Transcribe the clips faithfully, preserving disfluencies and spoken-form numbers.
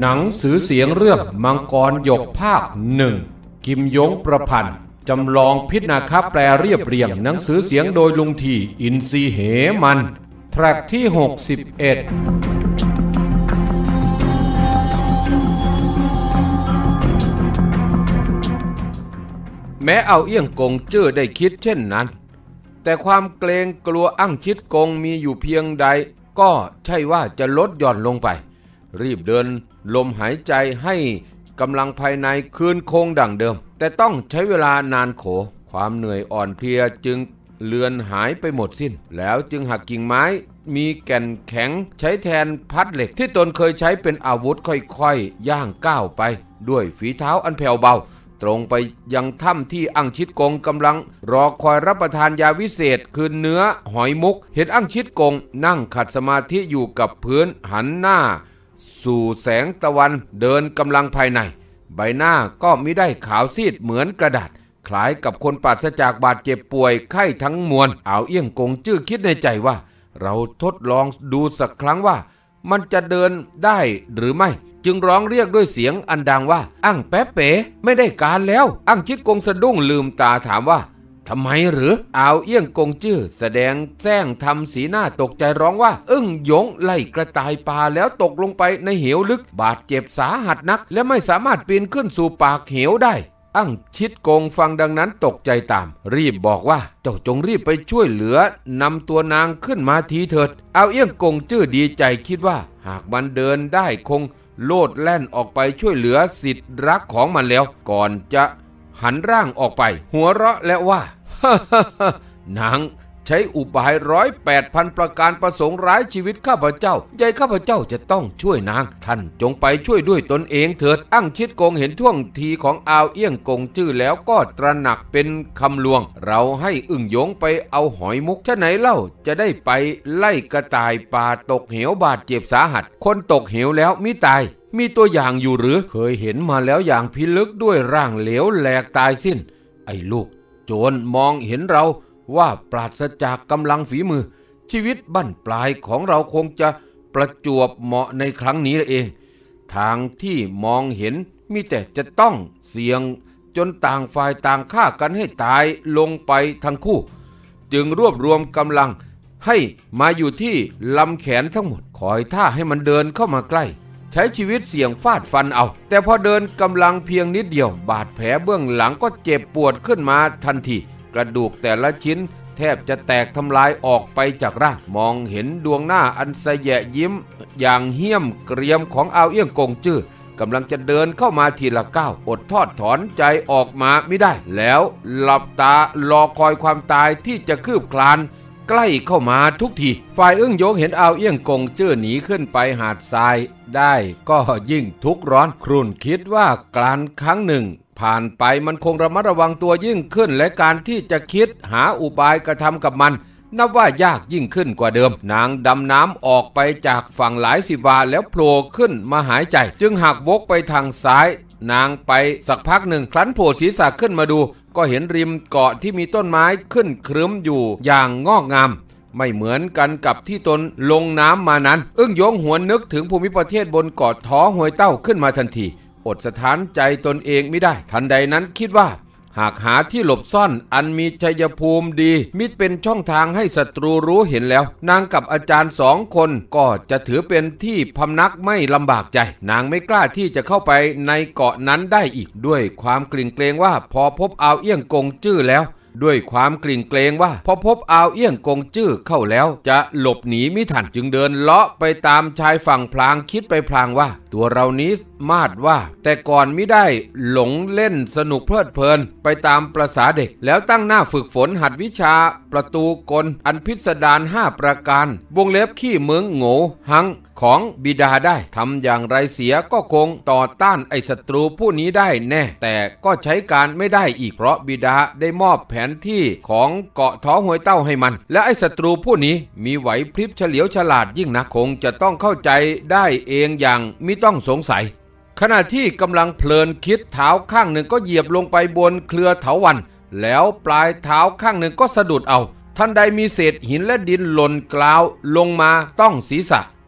หนังสือเสียงเรื่องมังกรหยกภาคหนึ่งกิมยงประพันธ์จำลองพิษนาคแปลเรียบเรียงหนังสือเสียงโดยลุงทีอินทรีเหมันแทร็กที่หกสิบเอ็ดแม้เอาเอี้ยงกงเจ้อได้คิดเช่นนั้นแต่ความเกรงกลัวอั่งชิดกงมีอยู่เพียงใดก็ใช่ว่าจะลดหย่อนลงไปรีบเดินลมหายใจให้กำลังภายในคืนคงดั่งเดิมแต่ต้องใช้เวลานานโขความเหนื่อยอ่อนเพลียจึงเลือนหายไปหมดสิ้นแล้วจึงหักกิ่งไม้มีแก่นแข็งใช้แทนพัดเหล็กที่ตนเคยใช้เป็นอาวุธค่อยๆย่างก้าวไปด้วยฝีเท้าอันแผ่วเบาตรงไปยังถ้ำที่อั่งชิดกงกำลังรอคอยรับประทานยาวิเศษคือเนื้อหอยมุกเห็นอั่งชิดกงนั่งขัดสมาธิอยู่กับพื้นหันหน้าสู่แสงตะวันเดินกำลังภายในใบหน้าก็มิได้ขาวซีดเหมือนกระดาษคล้ายกับคนปราศจากบาดเจ็บป่วยไข้ทั้งมวลเอาเอี้ยงกงจื้อคิดในใจว่าเราทดลองดูสักครั้งว่ามันจะเดินได้หรือไม่จึงร้องเรียกด้วยเสียงอันดังว่าอั่งแป๊ะเป๋ไม่ได้การแล้วอั่งชิดกงสะดุ้งลืมตาถามว่าทำไมหรือเอาเอี้ยงกงจื้อแสดงแซงทำสีหน้าตกใจร้องว่าอึ้งหยงไล่กระต่ายป่าแล้วตกลงไปในเหวลึกบาดเจ็บสาหัสนักและไม่สามารถปีนขึ้นสู่ปากเหวได้อั่งชิดกงฟังดังนั้นตกใจตามรีบบอกว่าเจ้าจงรีบไปช่วยเหลือนำตัวนางขึ้นมาทีเถิดเอาเอี้ยงกงจื้อดีใจคิดว่าหากมันเดินได้คงโลดแล่นออกไปช่วยเหลือสิทธิ์รักของมันแล้วก่อนจะหันร่างออกไปหัวเราะและว่า นางใช้อุบายร้อยแปดพันประการประสงค์ร้ายชีวิตข้าพเจ้าใหญ่ข้าพเจ้าจะต้องช่วยนางท่านจงไปช่วยด้วยตนเองเถิดอั่งชิดกงเห็นท่วงทีของอาวเอี้ยงกงจื้อแล้วก็ตระหนักเป็นคำลวงเราให้อึ่งหยงไปเอาหอยมุกฉะไหนเล่าจะได้ไปไล่กระต่ายป่าตกเหวบาดเจ็บสาหัสคนตกเหวแล้วมิตายมีตัวอย่างอยู่หรือเคยเห็นมาแล้วอย่างพิลึกด้วยร่างเหลวแหลกตายสิ้นไอ้ลูกโจรมองเห็นเราว่าปราศจากกำลังฝีมือชีวิตบั้นปลายของเราคงจะประจวบเหมาะในครั้งนี้เองทางที่มองเห็นมีแต่จะต้องเสี่ยงจนต่างฝ่ายต่างฆ่ากันให้ตายลงไปทั้งคู่จึงรวบรวมกำลังให้มาอยู่ที่ลำแขนทั้งหมดคอยท่าให้มันเดินเข้ามาใกล้ใช้ชีวิตเสี่ยงฟาดฟันเอาแต่พอเดินกำลังเพียงนิดเดียวบาดแผลเบื้องหลังก็เจ็บปวดขึ้นมาทันทีกระดูกแต่ละชิ้นแทบจะแตกทำลายออกไปจากร่างมองเห็นดวงหน้าอันสะแยะยิ้มอย่างเหี้ยมเกรียมของอาวเอี้ยงกงจื้อกำลังจะเดินเข้ามาทีละก้าวอดทอดถอนใจออกมาไม่ได้แล้วหลับตารอคอยความตายที่จะคืบคลานใกล้เข้ามาทุกทีฝ่ายอึ้งโยงเห็นอาวเอี้ยงกงจื้อหนีขึ้นไปหาดทรายได้ก็ยิ่งทุกข์ร้อนครุ่นคิดว่าการครั้งหนึ่งผ่านไปมันคงระมัดระวังตัวยิ่งขึ้นและการที่จะคิดหาอุบายกระทำกับมันนับว่ายากยิ่งขึ้นกว่าเดิมนางดำน้ำออกไปจากฝั่งหลายสิบวาแล้วโผล่ขึ้นมาหายใจจึงหักวกไปทางซ้ายนางไปสักพักหนึ่งครั้นโผล่ศีรษะขึ้นมาดูก็เห็นริมเกาะที่มีต้นไม้ขึ้นครึ้มอยู่อย่างงอกงามไม่เหมือนกันกับที่ตนลงน้ำมานั้นอึ้งโยงหวนนึกถึงภูมิประเทศบนเกาะท้อหวยเต้าขึ้นมาทันทีอดสถานใจตนเองไม่ได้ทันใดนั้นคิดว่าหากหาที่หลบซ่อนอันมีชัยภูมิดีมิเป็นช่องทางให้ศัตรูรู้เห็นแล้วนางกับอาจารย์สองคนก็จะถือเป็นที่พำนักไม่ลำบากใจนางไม่กล้าที่จะเข้าไปในเกาะนั้นได้อีกด้วยความกลิ่นเกรงว่าพอพบอาวเอี้ยงกงจื้อแล้วด้วยความกลิ่นเกรงว่าพอพบอาวเอี้ยงกงจื้อเข้าแล้วจะหลบหนีมิทันจึงเดินเลาะไปตามชายฝั่งพลางคิดไปพลางว่าตัวเรานี้มาดว่าแต่ก่อนมิได้หลงเล่นสนุกเพลิดเพลินไปตามประสาเด็กแล้วตั้งหน้าฝึกฝนหัดวิชาประตูกลอันพิสดารห้าประการวงเล็บขี้เมืองโง่หังของบิดาได้ทำอย่างไรเสียก็คงต่อต้านไอ้ศัตรูผู้นี้ได้แน่แต่ก็ใช้การไม่ได้อีกเพราะบิดาได้มอบแผนที่ของเกาะท้อหวยเต้าให้มันและไอ้ศัตรูผู้นี้มีไหวพริบเฉลียวฉลาดยิ่งนักคงจะต้องเข้าใจได้เองอย่างมิต้องสงสัยขณะที่กำลังเพลินคิดเท้าข้างหนึ่งก็เหยียบลงไปบนเครือเถาวัลย์แล้วปลายเท้าข้างหนึ่งก็สะดุดเอาทันใดมีเศษหินและดินหล่นกลาวลงมาต้องศีรษะ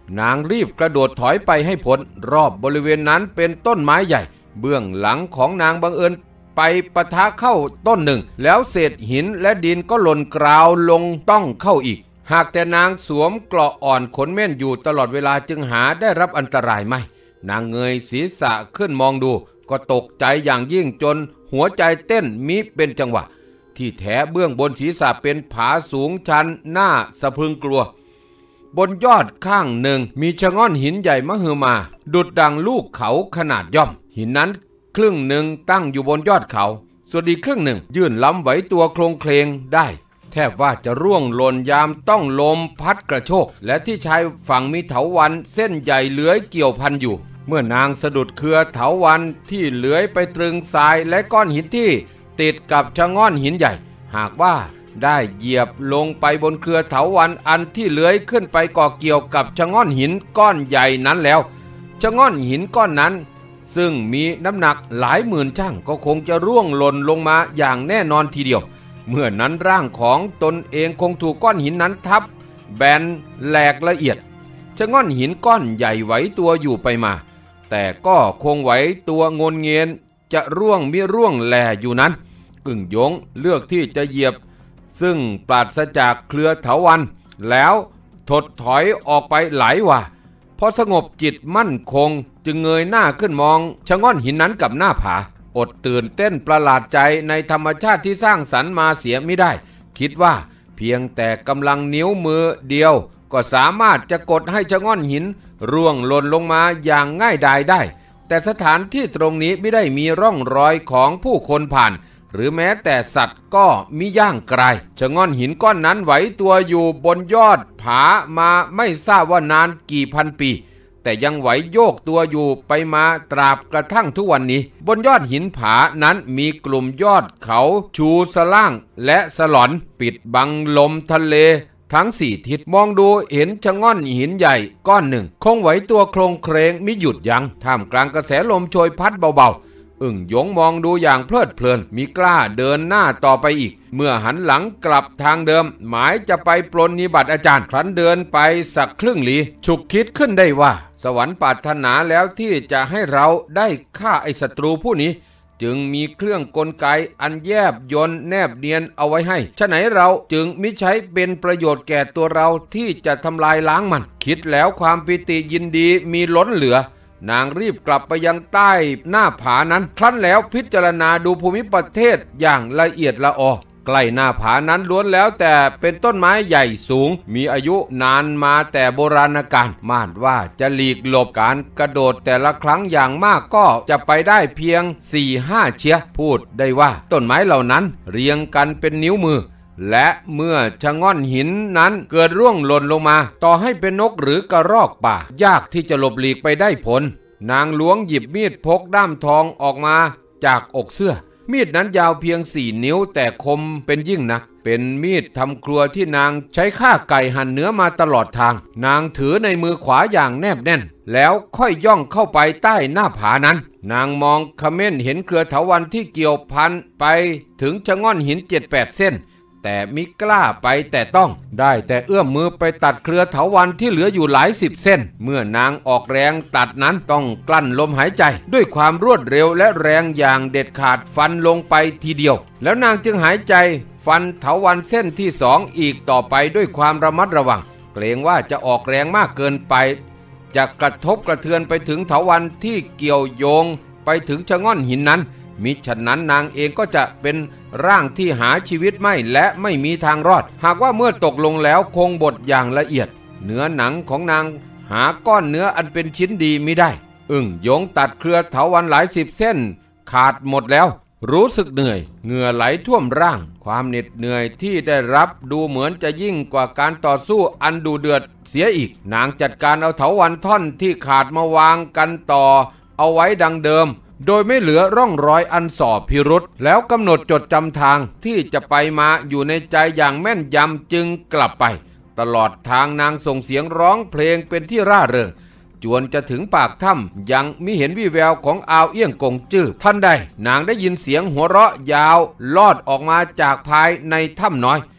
นางรีบกระโดดถอยไปให้พ้นรอบบริเวณนั้นเป็นต้นไม้ใหญ่เบื้องหลังของนางบังเอิญไปปะทะเข้าต้นหนึ่งแล้วเศษหินและดินก็หล่นกราวลงต้องเข้าอีกหากแต่นางสวมเกราะอ่อนขนเม่นอยู่ตลอดเวลาจึงหาได้รับอันตรายไม่นางเงยศีรษะขึ้นมองดูก็ตกใจอย่างยิ่งจนหัวใจเต้นมิเป็นจังหวะที่แท้เบื้องบนศีรษะเป็นผาสูงชันหน้าสะพรึงกลัวบนยอดข้างหนึ่งมีชะง่อนหินใหญ่มหึมาดุจดังลูกเขาขนาดย่อมหินนั้นครึ่งหนึ่งตั้งอยู่บนยอดเขาส่วนอีกครึ่งหนึ่งยื่นล้ำไหวตัวโครงเคลงได้แทบว่าจะร่วงหล่นยามต้องลมพัดกระโชกและที่ชายฝั่งมีเถาวัลย์เส้นใหญ่เลื้อยเกี่ยวพันอยู่เมื่อนางสะดุดเครือเถาวัลย์ที่เลื้อยไปตรึงทรายและก้อนหินที่ติดกับชะง่อนหินใหญ่หากว่าได้เหยียบลงไปบนเครือเถาวัลย์อันที่เลื้อยขึ้นไปก่อเกี่ยวกับชะง่อนหินก้อนใหญ่นั้นแล้วชะง่อนหินก้อนนั้นซึ่งมีน้ำหนักหลายหมื่นช่างก็คงจะร่วงหล่นลงมาอย่างแน่นอนทีเดียวเมื่อนั้นร่างของตนเองคงถูกก้อนหินนั้นทับแบนแหลกละเอียดชะง่อนหินก้อนใหญ่ไหวตัวอยู่ไปมาแต่ก็คงไหวตัวงนเงียนจะร่วงมิร่วงแลอยู่นั้นอึ่งยงเลือกที่จะเหยียบซึ่งปราศจากเครือเถาวัลย์แล้วถดถอยออกไปหลายว่าพอสงบจิตมั่นคงจึงเงยหน้าขึ้นมองชะง่อนหินนั้นกับหน้าผาอดตื่นเต้นประหลาดใจในธรรมชาติที่สร้างสรรค์มาเสียไม่ได้คิดว่าเพียงแต่กำลังนิ้วมือเดียวก็สามารถจะกดให้ชะง่อนหินร่วงหล่นลงมาอย่างง่ายดายได้แต่สถานที่ตรงนี้ไม่ได้มีร่องรอยของผู้คนผ่านหรือแม้แต่สัตว์ก็มิย่างไกลชะง่อนหินก้อนนั้นไหวตัวอยู่บนยอดผามาไม่ทราบว่านานกี่พันปีแต่ยังไหวโยกตัวอยู่ไปมาตราบกระทั่งทุกวันนี้บนยอดหินผานั้นมีกลุ่มยอดเขาชูสล่างและสลอนปิดบังลมทะเลทั้งสี่ทิศมองดูเห็นชะง่อนหินใหญ่ก้อนหนึ่งคงไหวตัวโครงเครงมิหยุดยัง้งท่ามกลางกระแสลมโชยพัดเบาๆอึ่งหยงมองดูอย่างเพลิดเพลินมิกล้าเดินหน้าต่อไปอีกเมื่อหันหลังกลับทางเดิมหมายจะไปปรนนิบัติอาจารย์ครั้นเดินไปสักครึ่งลี้ฉุกคิดขึ้นได้ว่าสวรรค์ปรารถนาแล้วที่จะให้เราได้ฆ่าไอ้ศัตรูผู้นี้จึงมีเครื่องกลไกอันแยบยลแนบเนียนเอาไว้ให้ฉะไหนเราจึงมิใช้เป็นประโยชน์แก่ตัวเราที่จะทำลายล้างมันคิดแล้วความปิติยินดีมีล้นเหลือนางรีบกลับไปยังใต้หน้าผานั้นครั้นแล้วพิจารณาดูภูมิประเทศอย่างละเอียดละออใกล้หน้าผานั้นล้วนแล้วแต่เป็นต้นไม้ใหญ่สูงมีอายุนานมาแต่โบราณกาลม่านว่าจะหลีกหลบการกระโดดแต่ละครั้งอย่างมากก็จะไปได้เพียง สี่ห้า เชียพูดได้ว่าต้นไม้เหล่านั้นเรียงกันเป็นนิ้วมือและเมื่อชะง่อนหินนั้นเกิดร่วงหล่นลงมาต่อให้เป็นนกหรือกระรอกป่ายากที่จะหลบหลีกไปได้ผลนางหลวงหยิบมีดพกด้ามทองออกมาจากอกเสื้อมีดนั้นยาวเพียงสี่นิ้วแต่คมเป็นยิ่งนักเป็นมีดทำครัวที่นางใช้ฆ่าไก่หั่นเนื้อมาตลอดทางนางถือในมือขวาอย่างแนบแน่นแล้วค่อยย่องเข้าไปใต้หน้าผานั้นนางมองเขม่นเห็นเครือเถาวัลย์ที่เกี่ยวพันไปถึงชะง่อนหิน เจ็ดแปด เส้นแต่มิกล้าไปแต่ต้องได้แต่เอื้อมมือไปตัดเครือเถาวัลย์ที่เหลืออยู่หลายสิบเส้นเมื่อนางออกแรงตัดนั้นต้องกลั้นลมหายใจด้วยความรวดเร็วและแรงอย่างเด็ดขาดฟันลงไปทีเดียวแล้วนางจึงหายใจฟันเถาวัลย์เส้นที่สองอีกต่อไปด้วยความระมัดระวังเกรงว่าจะออกแรงมากเกินไปจะกระทบกระเทือนไปถึงเถาวัลย์ที่เกี่ยวโยงไปถึงชะง่อนหินนั้นมิฉะนั้นนางเองก็จะเป็นร่างที่หาชีวิตไม่และไม่มีทางรอดหากว่าเมื่อตกลงแล้วคงบดอย่างละเอียดเนื้อหนังของนางหาก้อนเนื้ออันเป็นชิ้นดีมิได้อึ่งหยงตัดเครือเถาวัลย์หลายสิบเส้นขาดหมดแล้วรู้สึกเหนื่อยเหงื่อไหลท่วมร่างความเหน็ดเหนื่อยที่ได้รับดูเหมือนจะยิ่งกว่าการต่อสู้อันดุเดือดเสียอีกนางจัดการเอาเถาวัลย์ท่อนที่ขาดมาวางกันต่อเอาไว้ดังเดิมโดยไม่เหลือร่องรอยอันส่อพิรุษแล้วกำหนดจดจำทางที่จะไปมาอยู่ในใจอย่างแม่นยำจึงกลับไปตลอดทางนางส่งเสียงร้องเพลงเป็นที่ร่าเริงจวนจะถึงปากถ้ำยังมิเห็นวี่แววของอาวเอี้ยงกงจื้อทันใดนางได้ยินเสียงหัวเราะยาวลอดออกมาจากภายในถ้ำน้อย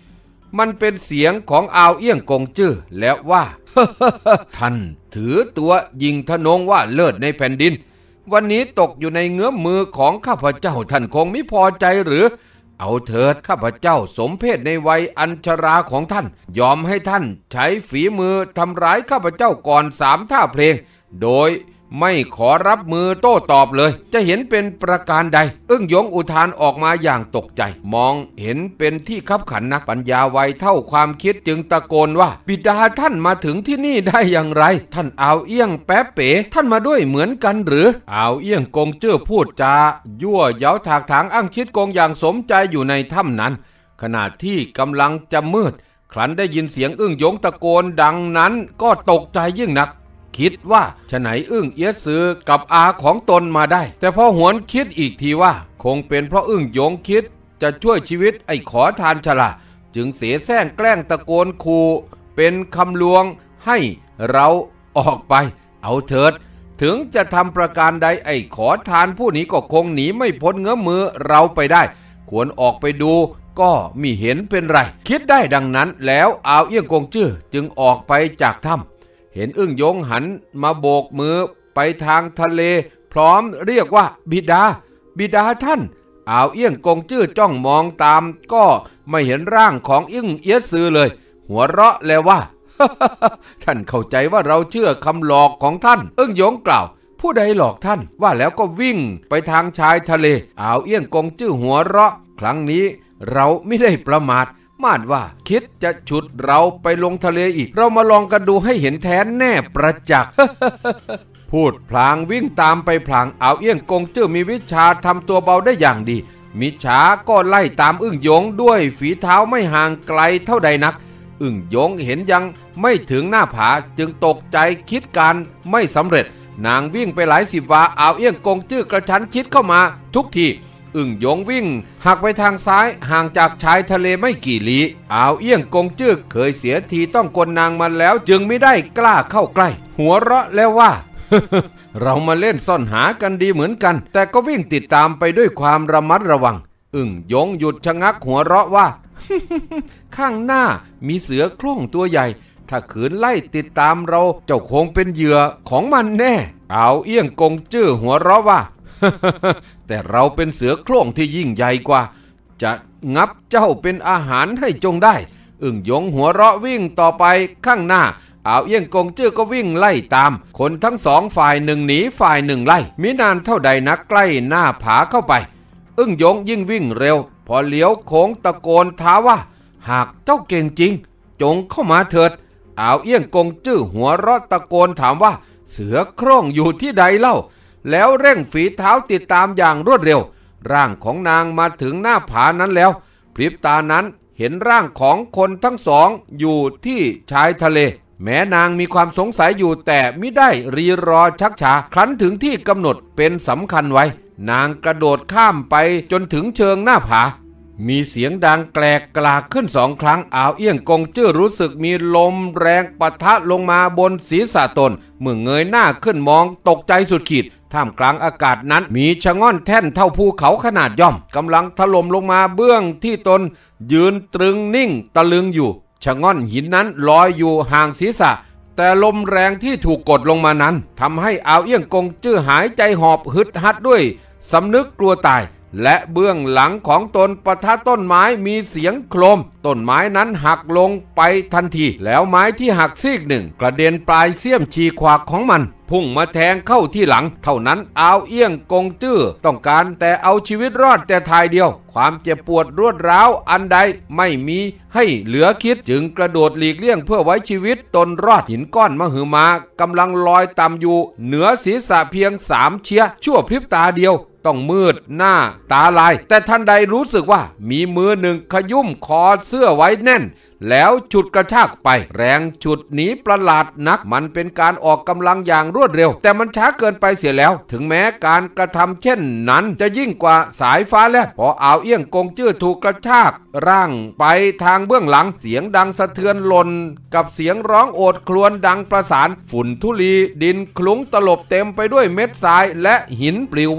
มันเป็นเสียงของอาวเอี้ยงกงจื้อแล้วว่า ท่านถือตัวยิงทะนงว่าเลิศในแผ่นดินวันนี้ตกอยู่ในเงื้อมมือของข้าพเจ้าท่านคงไม่พอใจหรือเอาเถิดข้าพเจ้าสมเพศในวัยอัญชราของท่านยอมให้ท่านใช้ฝีมือทำร้ายข้าพเจ้าก่อนสามท่าเพลงโดยไม่ขอรับมือโต้ตอบเลยจะเห็นเป็นประการใดอึ้งหยงอุทานออกมาอย่างตกใจมองเห็นเป็นที่คับขันนักปัญญาวัยเท่าความคิดจึงตะโกนว่าบิดาท่านมาถึงที่นี่ได้อย่างไรท่านอาวเอี้ยงแป๊ะเป๋ท่านมาด้วยเหมือนกันหรืออาวเอี้ยงกงเจ้อพูดจายั่วเย้าถากถางอั้งคิดกงอย่างสมใจอยู่ในถ้ำนั้นขณะที่กำลังจะมืดครั้นได้ยินเสียงอึ้งหยงตะโกนดังนั้นก็ตกใจยิ่งนักคิดว่าฉะไหนอึ้งเอี้ยซือกับอาของตนมาได้แต่พอหวนคิดอีกทีว่าคงเป็นเพราะอึ้งหยงคิดจะช่วยชีวิตไอ้ขอทานฉลาดจึงเสแสร้งแกล้งตะโกนขู่เป็นคำลวงให้เราออกไปเอาเถิดถึงจะทำประการใดไอ้ขอทานผู้นี้ก็คงหนีไม่พ้นเงื้อมือเราไปได้ควรออกไปดูก็มิเห็นเป็นไรคิดได้ดังนั้นแล้วอาวเอี้ยงกงจื้อจึงออกไปจากถ้ำเห็นอึ้งหยงหันมาโบกมือไปทางทะเลพร้อมเรียกว่าบิดาบิดาท่านอาวเอี้ยงกงจื้อจ้องมองตามก็ไม่เห็นร่างของอึ้งเอี้ยซือเลยหัวเราะแล้วว่า ท่านเข้าใจว่าเราเชื่อคำหลอกของท่านอึ้งหยงกล่าวผู้ใดหลอกท่านว่าแล้วก็วิ่งไปทางชายทะเลอาวเอี้ยงกงจื้อหัวเราะครั้งนี้เราไม่ได้ประมาทมาดว่าคิดจะฉุดเราไปลงทะเลอีกเรามาลองกันดูให้เห็นแท้แน่ประจักษ์ พูดพลางวิ่งตามไปพลางอาวเอี้ยงกงจื้อมีวิชาทำตัวเบาได้อย่างดีมิช้าก็ไล่ตามอึ้งหยงด้วยฝีเท้าไม่ห่างไกลเท่าใดนักอึ้งหยงเห็นยังไม่ถึงหน้าผาจึงตกใจคิดการไม่สำเร็จนางวิ่งไปหลายสิบวาอาวเอี้ยงกงจื้อกระชั้นชิดเข้ามาทุกทีอึ่งหยงวิ่งหักไปทางซ้ายห่างจากชายทะเลไม่กี่ลี้อาวเอี้ยงกงจื้อเคยเสียทีต้องกลนางมาแล้วจึงไม่ได้กล้าเข้าใกล้หัวเราะแล้วว่า เรามาเล่นซ่อนหากันดีเหมือนกันแต่ก็วิ่งติดตามไปด้วยความระมัดระวังอึ่งหยงหยุดชะงักหัวเราะว่า ข้างหน้ามีเสือโคร่งตัวใหญ่ถ้าขืนไล่ติดตามเราเจ้าคงเป็นเหยื่อของมันแน่อาวเอี้ยงกงจื้อหัวเราะว่า แต่เราเป็นเสือโคร่งที่ยิ่งใหญ่กว่าจะงับเจ้าเป็นอาหารให้จงได้อึ่งหยงหัวเราะวิ่งต่อไปข้างหน้าอาวเอี้ยงกงจื้อก็วิ่งไล่ตามคนทั้งสองฝ่ายหนึ่งหนีฝ่ายหนึ่งไล่มินานเท่าใดนักใกล้หน้าผาเข้าไปอึ้งหยงยิ่งวิ่งเร็วพอเลี้ยวโค้งตะโกนท้าว่าหากเจ้าเก่งจริงจงเข้ามาเถิดอาวเอี้ยงกงจื้อหัวเราะตะโกนถามว่าเสือโคร่งอยู่ที่ใดเล่าแล้วเร่งฝีเท้าติดตามอย่างรวดเร็วร่างของนางมาถึงหน้าผานั้นแล้วพริบตานั้นเห็นร่างของคนทั้งสองอยู่ที่ชายทะเลแม้นางมีความสงสัยอยู่แต่มิได้รีรอชักช้าครั้นถึงที่กำหนดเป็นสำคัญไว้นางกระโดดข้ามไปจนถึงเชิงหน้าผามีเสียงดังแกลกกลากขึ้นสองครั้งอาวเอี้ยงกงจื้อรู้สึกมีลมแรงปะทะลงมาบนศีรษะตนเมื่อเงยหน้าขึ้นมองตกใจสุดขีดท่ามกลางอากาศนั้นมีชะง่อนแท่นเท่าภูเขาขนาดย่อมกำลังถล่มลงมาเบื้องที่ตนยืนตรึงนิ่งตะลึงอยู่ชะง่อนหินนั้นลอยอยู่ห่างศีรษะแต่ลมแรงที่ถูกกดลงมานั้นทำให้อาวเอี้ยงกงจื้อหายใจหอบฮึดฮัดด้วยสำนึกกลัวตายและเบื้องหลังของตนปะทะต้นไม้มีเสียงโครมต้นไม้นั้นหักลงไปทันทีแล้วไม้ที่หักซีกหนึ่งกระเด็นปลายเสี้ยมฉีกขวากของมันพุ่งมาแทงเข้าที่หลังเท่านั้นอาวเอี้ยงกงจื้อต้องการแต่เอาชีวิตรอดแต่ทายเดียวความเจ็บปวดรวดร้าวอันใดไม่มีให้เหลือคิดจึงกระโดดหลีกเลี่ยงเพื่อไว้ชีวิตตนรอดหินก้อนมหึมากำลังลอยต่ำอยู่เหนือศีรษะเพียงสามเชียชั่วพริบตาเดียวต้องมืดหน้าตาลายแต่ทันใดรู้สึกว่ามีมือหนึ่งขยุ่มคอเสื้อไว้แน่นแล้วฉุดกระชากไปแรงฉุดหนีประหลาดนักมันเป็นการออกกำลังอย่างรวดเร็วแต่มันช้าเกินไปเสียแล้วถึงแม้การกระทำเช่นนั้นจะยิ่งกว่าสายฟ้าแลบพออาวเอี้ยงกงจื้อถูกกระชากร่างไปทางเบื้องหลังเสียงดังสะเทือนหล่นกับเสียงร้องโอดครวญดังประสานฝุ่นธุลีดินคลุ้งตลบเต็มไปด้วยเม็ดทรายและหินปลิวว่อนอึ่ง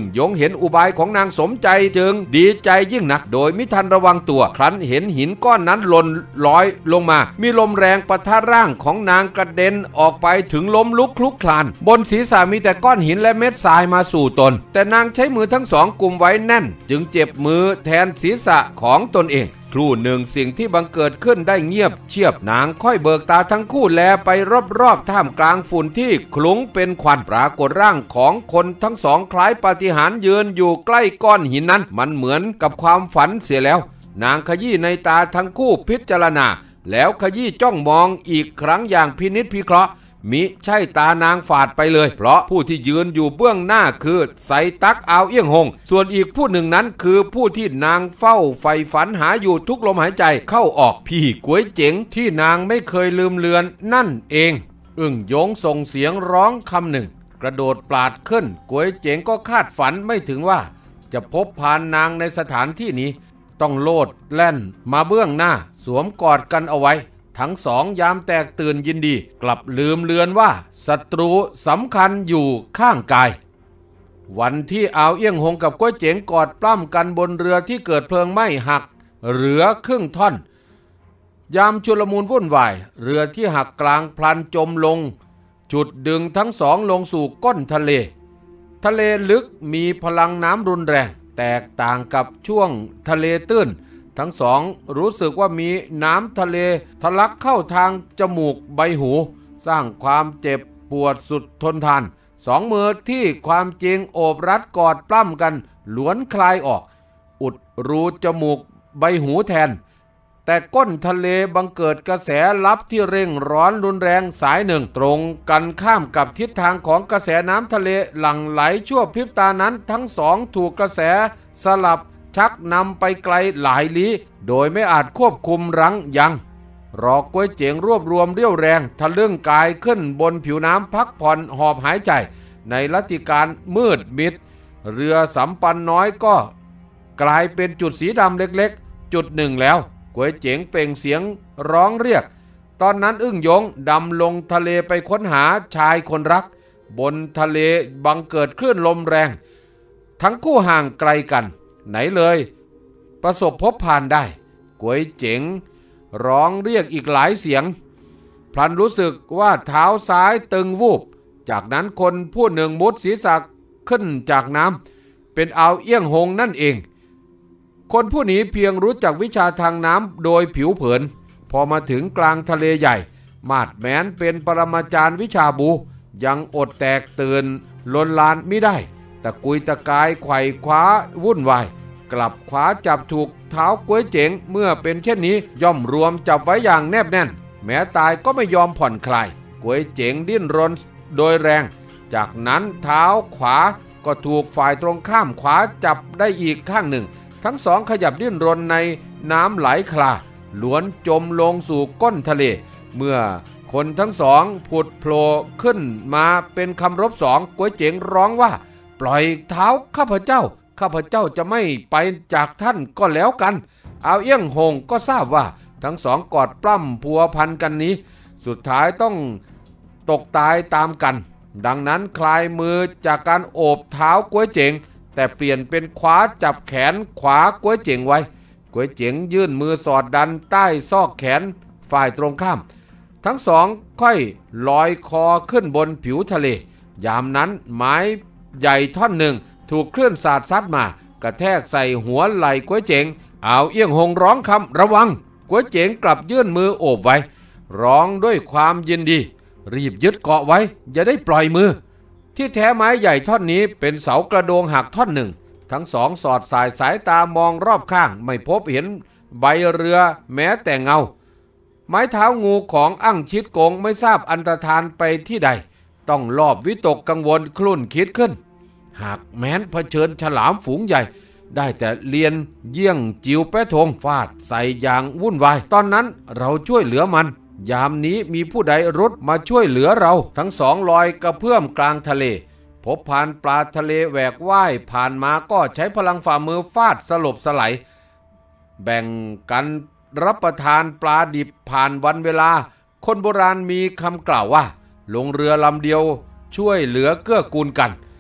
งยงเห็นอุบายของนางสมใจจึงดีใจยิ่งนักโดยมิทันระวังตัวครั้นเห็นหินก้อนนั้นหล่นลอยลงมามีลมแรงปะทะร่างของนางกระเด็นออกไปถึงล้มลุกคลุกคลานบนศีรษะมีแต่ก้อนหินและเม็ดทรายมาสู่ตนแต่นางใช้มือทั้งสองกุมไว้แน่นจึงเจ็บมือแทนศีรษะของตนเองครู่หนึ่งสิ่งที่บังเกิดขึ้นได้เงียบเชียบนางค่อยเบิกตาทั้งคู่แลไปรอบๆท่ามกลางฝุ่นที่คลุ้งเป็นควันปรากฏร่างของคนทั้งสองคล้ายปาฏิหาริย์ยืนอยู่ใกล้ก้อนหินนั้นมันเหมือนกับความฝันเสียแล้วนางขยี้ในตาทั้งคู่พิจารณาแล้วขยี้จ้องมองอีกครั้งอย่างพินิจพิเคราะห์มิใช่ตานางฝาดไปเลยเพราะผู้ที่ยืนอยู่เบื้องหน้าคือไสตักอาวเอี้ยงหงส่วนอีกผู้หนึ่งนั้นคือผู้ที่นางเฝ้าใฝ่ฝันหาอยู่ทุกลมหายใจเข้าออกพี่ก๋วยเจ๋งที่นางไม่เคยลืมเลือนนั่นเองอึ่งยงส่งเสียงร้องคำหนึ่งกระโดดปลาดขึ้นก๋วยเจ๋งก็คาดฝันไม่ถึงว่าจะพบพานนางในสถานที่นี้ต้องโลดแล่นมาเบื้องหน้าสวมกอดกันเอาไว้ทั้งสองยามแตกตื่นยินดีกลับลืมเลือนว่าศัตรูสำคัญอยู่ข้างกายวันที่อาวเอี้ยงหงกับก๋วยเจ๋งกอดปล้ำกันบนเรือที่เกิดเพลิงไหม้หักเหลือครึ่งท่อนยามชุลมุนวุ่นวายเรือที่หักกลางพลันจมลงจุดดึงทั้งสองลงสู่ก้นทะเลทะเลลึกมีพลังน้ำรุนแรงแตกต่างกับช่วงทะเลตื้นทั้งสองรู้สึกว่ามีน้ำทะเลทะลักเข้าทางจมูกใบหูสร้างความเจ็บปวดสุดทนทานสองมือที่ความจริงโอบรัดกอดปล้ำกันหลวนคลายออกอุดรูจมูกใบหูแทนแต่ก้นทะเลบังเกิดกระแสลับที่เร่งร้อนรุนแรงสายหนึ่งตรงกันข้ามกับทิศทางของกระแสน้ำทะเลหลั่งไหลชั่วพริบตานั้นทั้งสองถูกกระแสสลับชักนำไปไกลหลายลี้โดยไม่อาจควบคุมรั้งยังรอก๋วยเจ๋งรวบรวมเรี่ยวแรงทะลึ่งกายขึ้นบนผิวน้ำพักผ่อนหอบหายใจในลัทธิการมืดมิดเรือสำปันน้อยก็กลายเป็นจุดสีดำเล็กๆจุดหนึ่งแล้วก๋วยเจ๋งเปล่งเสียงร้องเรียกตอนนั้นอึ้งยงดำลงทะเลไปค้นหาชายคนรักบนทะเลบังเกิดคลื่นลมแรงทั้งคู่ห่างไกลกันไหนเลยประสบพบผ่านได้ก๋วยเจ๋งร้องเรียกอีกหลายเสียงพลันรู้สึกว่าเท้าซ้ายตึงวูบจากนั้นคนผู้หนึ่งมุดศีรษะขึ้นจากน้ำเป็นอาวเอี้ยงหงนั่นเองคนผู้นี้เพียงรู้จักวิชาทางน้ำโดยผิวเผินพอมาถึงกลางทะเลใหญ่มาดแม้นเป็นปรมาจารย์วิชาบูยังอดแตกตื่นลนลานไม่ได้ตะกุยตะกายไขว่คว้าวุ่นวายกลับขวาจับถูกเท้าก๋วยเจ๋งเมื่อเป็นเช่นนี้ย่อมรวมจับไว้อย่างแนบแน่นแม้ตายก็ไม่ยอมผ่อนคลายก๋วยเจ๋งดิ้นรนโดยแรงจากนั้นเท้าขวาก็ถูกฝ่ายตรงข้ามขวาจับได้อีกข้างหนึ่งทั้งสองขยับดิ้นรนในน้ำไหลคลาล้วนจมลงสู่ก้นทะเลเมื่อคนทั้งสองผุดโผล่ขึ้นมาเป็นคำรบสองก๋วยเจ๋งร้องว่าปล่อยเท้าข้าพเจ้าข้าพเจ้าจะไม่ไปจากท่านก็แล้วกันอาวเอี้ยงหงก็ทราบว่าทั้งสองกอดปล้ำพัวพันกันนี้สุดท้ายต้องตกตายตามกันดังนั้นคลายมือจากการโอบเท้าก๋วยเจ๋งแต่เปลี่ยนเป็นขวาจับแขนขวาก๋วยเจ๋งไว้ก๋วยเจ๋งยื่นมือสอดดันใต้ซอกแขนฝ่ายตรงข้ามทั้งสองค่อยลอยคอขึ้นบนผิวทะเลยามนั้นไม้ใหญ่ท่อนหนึ่งถูกคลื่นสาดซัดมากระแทกใส่หัวไหล่ก๋วยเจ๋งอาวเอี้ยงหงร้องคำระวังก๋วยเจ๋งกลับยื่นมือโอบไว้ร้องด้วยความยินดีรีบยึดเกาะไว้อย่าได้ปล่อยมือที่แท้ไม้ใหญ่ท่อนนี้เป็นเสากระโดงหักท่อนหนึ่งทั้งสองสอดสายสายตามองรอบข้างไม่พบเห็นใบเรือแม้แต่เงาไม้เท้างูของอั่งชิดกงไม่ทราบอันตรธานไปที่ใดต้องลอบวิตกกังวลคลุ่นคิดขึ้นหากแม้นเผชิญฉลามฝูงใหญ่ได้แต่เลียนเยี่ยงจิวแปะทงฟาดใส่อย่างวุ่นวายตอนนั้นเราช่วยเหลือมันยามนี้มีผู้ใดรุดมาช่วยเหลือเราทั้งสองลอยกระเพื่อมกลางทะเลพบพานปลาทะเลแหวกว่ายผ่านมาก็ใช้พลังฝ่ามือฟาดสลบสลายแบ่งกันรับประทานปลาดิบผ่านวันเวลาคนโบราณมีคำกล่าวว่าลงเรือลำเดียวช่วยเหลือเกื้อกูลกัน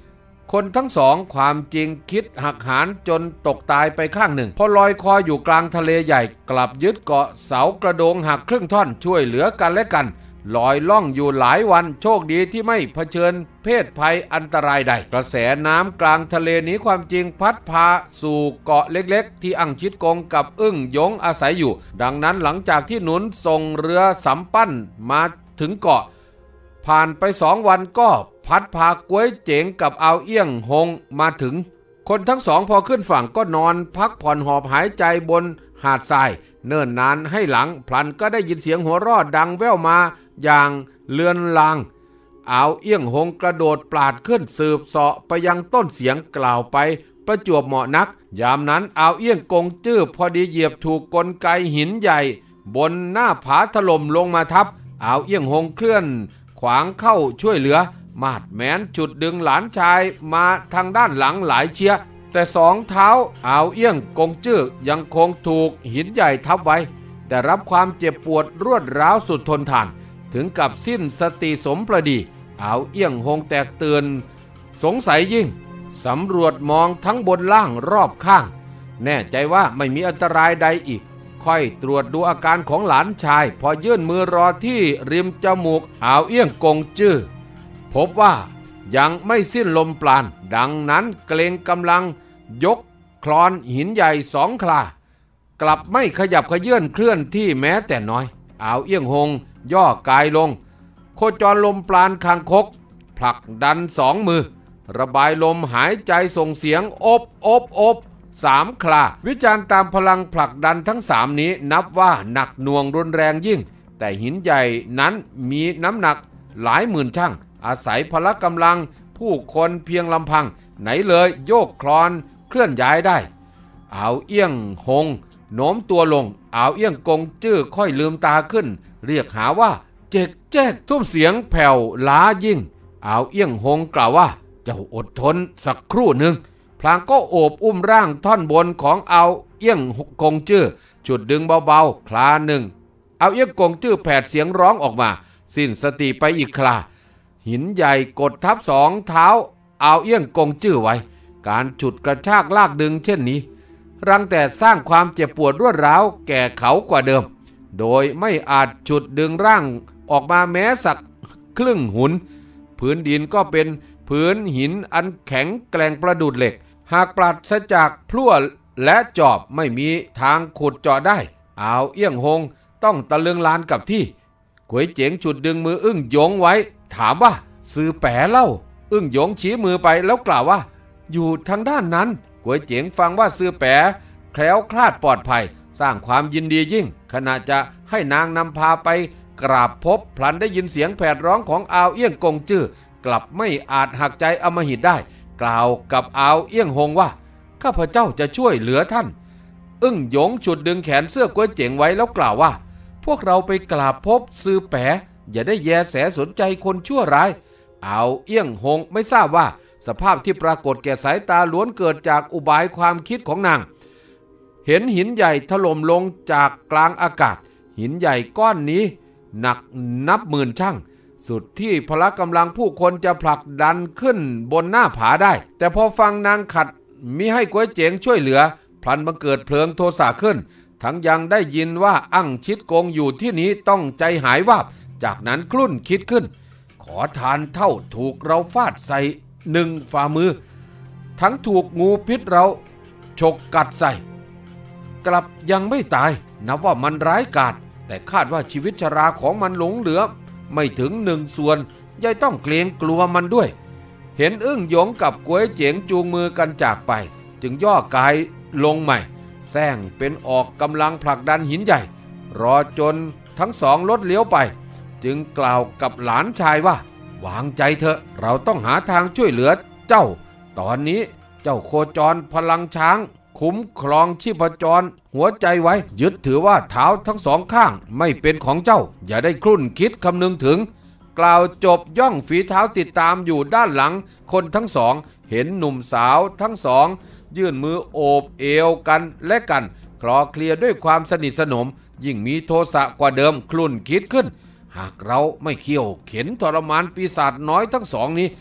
คนทั้งสองความจริงคิดหักหานจนตกตายไปข้างหนึ่งพอลอยคออยู่กลางทะเลใหญ่กลับยึดเกาะเสากระโดงหักครึ่งท่อนช่วยเหลือกันและกันลอยล่องอยู่หลายวันโชคดีที่ไม่เผชิญเพศภัยอันตรายใดกระแสน้ำกลางทะเลนี้ความจริงพัดพาสู่เกาะเล็กๆที่อั้งชิดกงกับอึ้งหยงอาศัยอยู่ดังนั้นหลังจากที่หนุนส่งเรือสำปั้นมาถึงเกาะผ่านไปสองวันก็พัดพาก๊วยเจ๋งกับเอาเอี้ยงหงมาถึงคนทั้งสองพอขึ้นฝั่งก็นอนพักผ่อนหอบหายใจบนหาดทรายเนิ่นนานให้หลังพลันก็ได้ยินเสียงหัวเราะดังแว่วมาอย่างเลือนลางเอาเอี้ยงหงกระโดดปลาดขึ้นสืบเสาะไปยังต้นเสียงกล่าวไปประจวบเหมาะนักยามนั้นเอาเอี้ยงกงจื้อพอดีเหยียบถูกกลไกหินใหญ่บนหน้าผาถล่มลงมาทับเอาเอี้ยงหงเคลื่อนขวางเข้าช่วยเหลือมาดแม้นจุดดึงหลานชายมาทางด้านหลังหลายเชียแต่สองเท้าเอาเอี้ยงกงจื้อยังคงถูกหินใหญ่ทับไว้ได้รับความเจ็บปวดรวดร้าวสุดทนทานถึงกับสิ้นสติสมประดีเอาเอี้ยงหงแตกตื่นสงสัยยิ่งสำรวจมองทั้งบนล่างรอบข้างแน่ใจว่าไม่มีอันตรายใดอีกค่อยตรวจดูอาการของหลานชายพอยื่นมือรอที่ริมจมูกเอาเอี้ยงกงจื้อพบว่ายังไม่สิ้นลมปราณดังนั้นเกรงกำลังยกคลอนหินใหญ่สองคลากลับไม่ขยับขยื่นเคลื่อนที่แม้แต่น้อยเอาเอี้ยงหงย่อกายลงโคจรลมปราณคางคกผลักดันสองมือระบายลมหายใจส่งเสียงอบอบอบสามคลาวิจารณ์ตามพลังผลักดันทั้งสามนี้นับว่าหนักหน่วงรุนแรงยิ่งแต่หินใหญ่นั้นมีน้ำหนักหลายหมื่นชั่งอาศัยพละกำลังผู้คนเพียงลำพังไหนเลยโยกคลอนเคลื่อนย้ายได้เอาเอี้ยงหงโน้มตัวลงเอาเอี้ยงกงจื้อค่อยลืมตาขึ้นเรียกหาว่าเจ๊กแจ๊กซุ้มเสียงแผ่วล้ายิ่งเอาเอี้ยงหงกล่าวว่าเจ้าอดทนสักครู่หนึ่งพลางก็โอบอุ้มร่างท่อนบนของเอาเอี้ยงกงจื้อฉุดดึงเบาๆคลาหนึ่งเอาเอี้ยงกงจื้อแผดเสียงร้องออกมาสิ้นสติไปอีกคลาหินใหญ่กดทับสองเท้าเอาเอี้ยงกงจื้อไว้การฉุดกระชากลากดึงเช่นนี้รังแต่สร้างความเจ็บปวดรวดร้าวแก่เขากว่าเดิมโดยไม่อาจฉุดดึงร่างออกมาแม้สักครึ่งหุนพื้นดินก็เป็นพื้นหินอันแข็งแกร่งประดุจเหล็กหากปราศจากพลั่วและจอบไม่มีทางขุดเจาะได้เอาเอี้ยงหงต้องตะลึงลานกับที่ก๋วยเจ๋งฉุดดึงมืออึ้งหยงไว้ถามว่าซื้อแปะเล่าอึ้งหยงชี้มือไปแล้วกล่าวว่าอยู่ทางด้านนั้นก๋วยเจ๋งฟังว่าซื้อแปะแคล้วคลาดปลอดภัยสร้างความยินดียิ่งขณะจะให้นางนำพาไปกราบพบพลันได้ยินเสียงแผดร้องของอาวเอี้ยงกงจื้อกลับไม่อาจหักใจอำมหิตได้กล่าวกับอาวเอี้ยงหงว่าข้าพเจ้าจะช่วยเหลือท่านอึ้งหยงฉุดดึงแขนเสื้อก๋วยเจ๋งไว้แล้วกล่าวว่าพวกเราไปกราบพบซื้อแปะอย่าได้แยแสสนใจคนชั่วร้ายอาวเอี้ยงหงไม่ทราบว่าสภาพที่ปรากฏแก่สายตาล้วนเกิดจากอุบายความคิดของนางเห็นหินใหญ่ถล่มลงจากกลางอากาศหินใหญ่ก้อนนี้หนักนับหมื่นชั่งสุดที่พละกำลังผู้คนจะผลักดันขึ้นบนหน้าผาได้แต่พอฟังนางขัดมิให้ก๋วยเจ๋งช่วยเหลือพลันบังเกิดเพลิงโทสะขึ้นทั้งยังได้ยินว่าอั่งชิดกงอยู่ที่นี้ต้องใจหายวาบจากนั้นคลุ่นคิดขึ้นขอทานเท่าถูกเราฟาดใส่หนึ่งฝ่ามือทั้งถูกงูพิษเราฉกกัดใส่กลับยังไม่ตายนับว่ามันร้ายกาจแต่คาดว่าชีวิตชราของมันหลงเหลือไม่ถึงหนึ่งส่วนยายต้องเกรงกลัวมันด้วยเห็นอึ้งหยงกับก๋วยเจ๋งจูงมือกันจากไปจึงย่อกายลงใหม่แซงเป็นออกกำลังผลักดันหินใหญ่รอจนทั้งสองลดเลี้ยวไปจึงกล่าวกับหลานชายว่าวางใจเถอะเราต้องหาทางช่วยเหลือเจ้าตอนนี้เจ้าโคจรพลังช้างคุ้มครองชีพจรหัวใจไว้ยึดถือว่าเท้าทั้งสองข้างไม่เป็นของเจ้าอย่าได้ครุ่นคิดคำนึงถึงกล่าวจบย่องฝีเท้าติดตามอยู่ด้านหลังคนทั้งสองเห็นหนุ่มสาวทั้งสองยื่นมือโอบเอวกันและกันคลอเคลียด้วยความสนิทสนมยิ่งมีโทสะกว่าเดิมครุ่นคิดขึ้นหากเราไม่เคี่ยวเข็นทรมานปีศาจน้อยทั้งสองนี้จ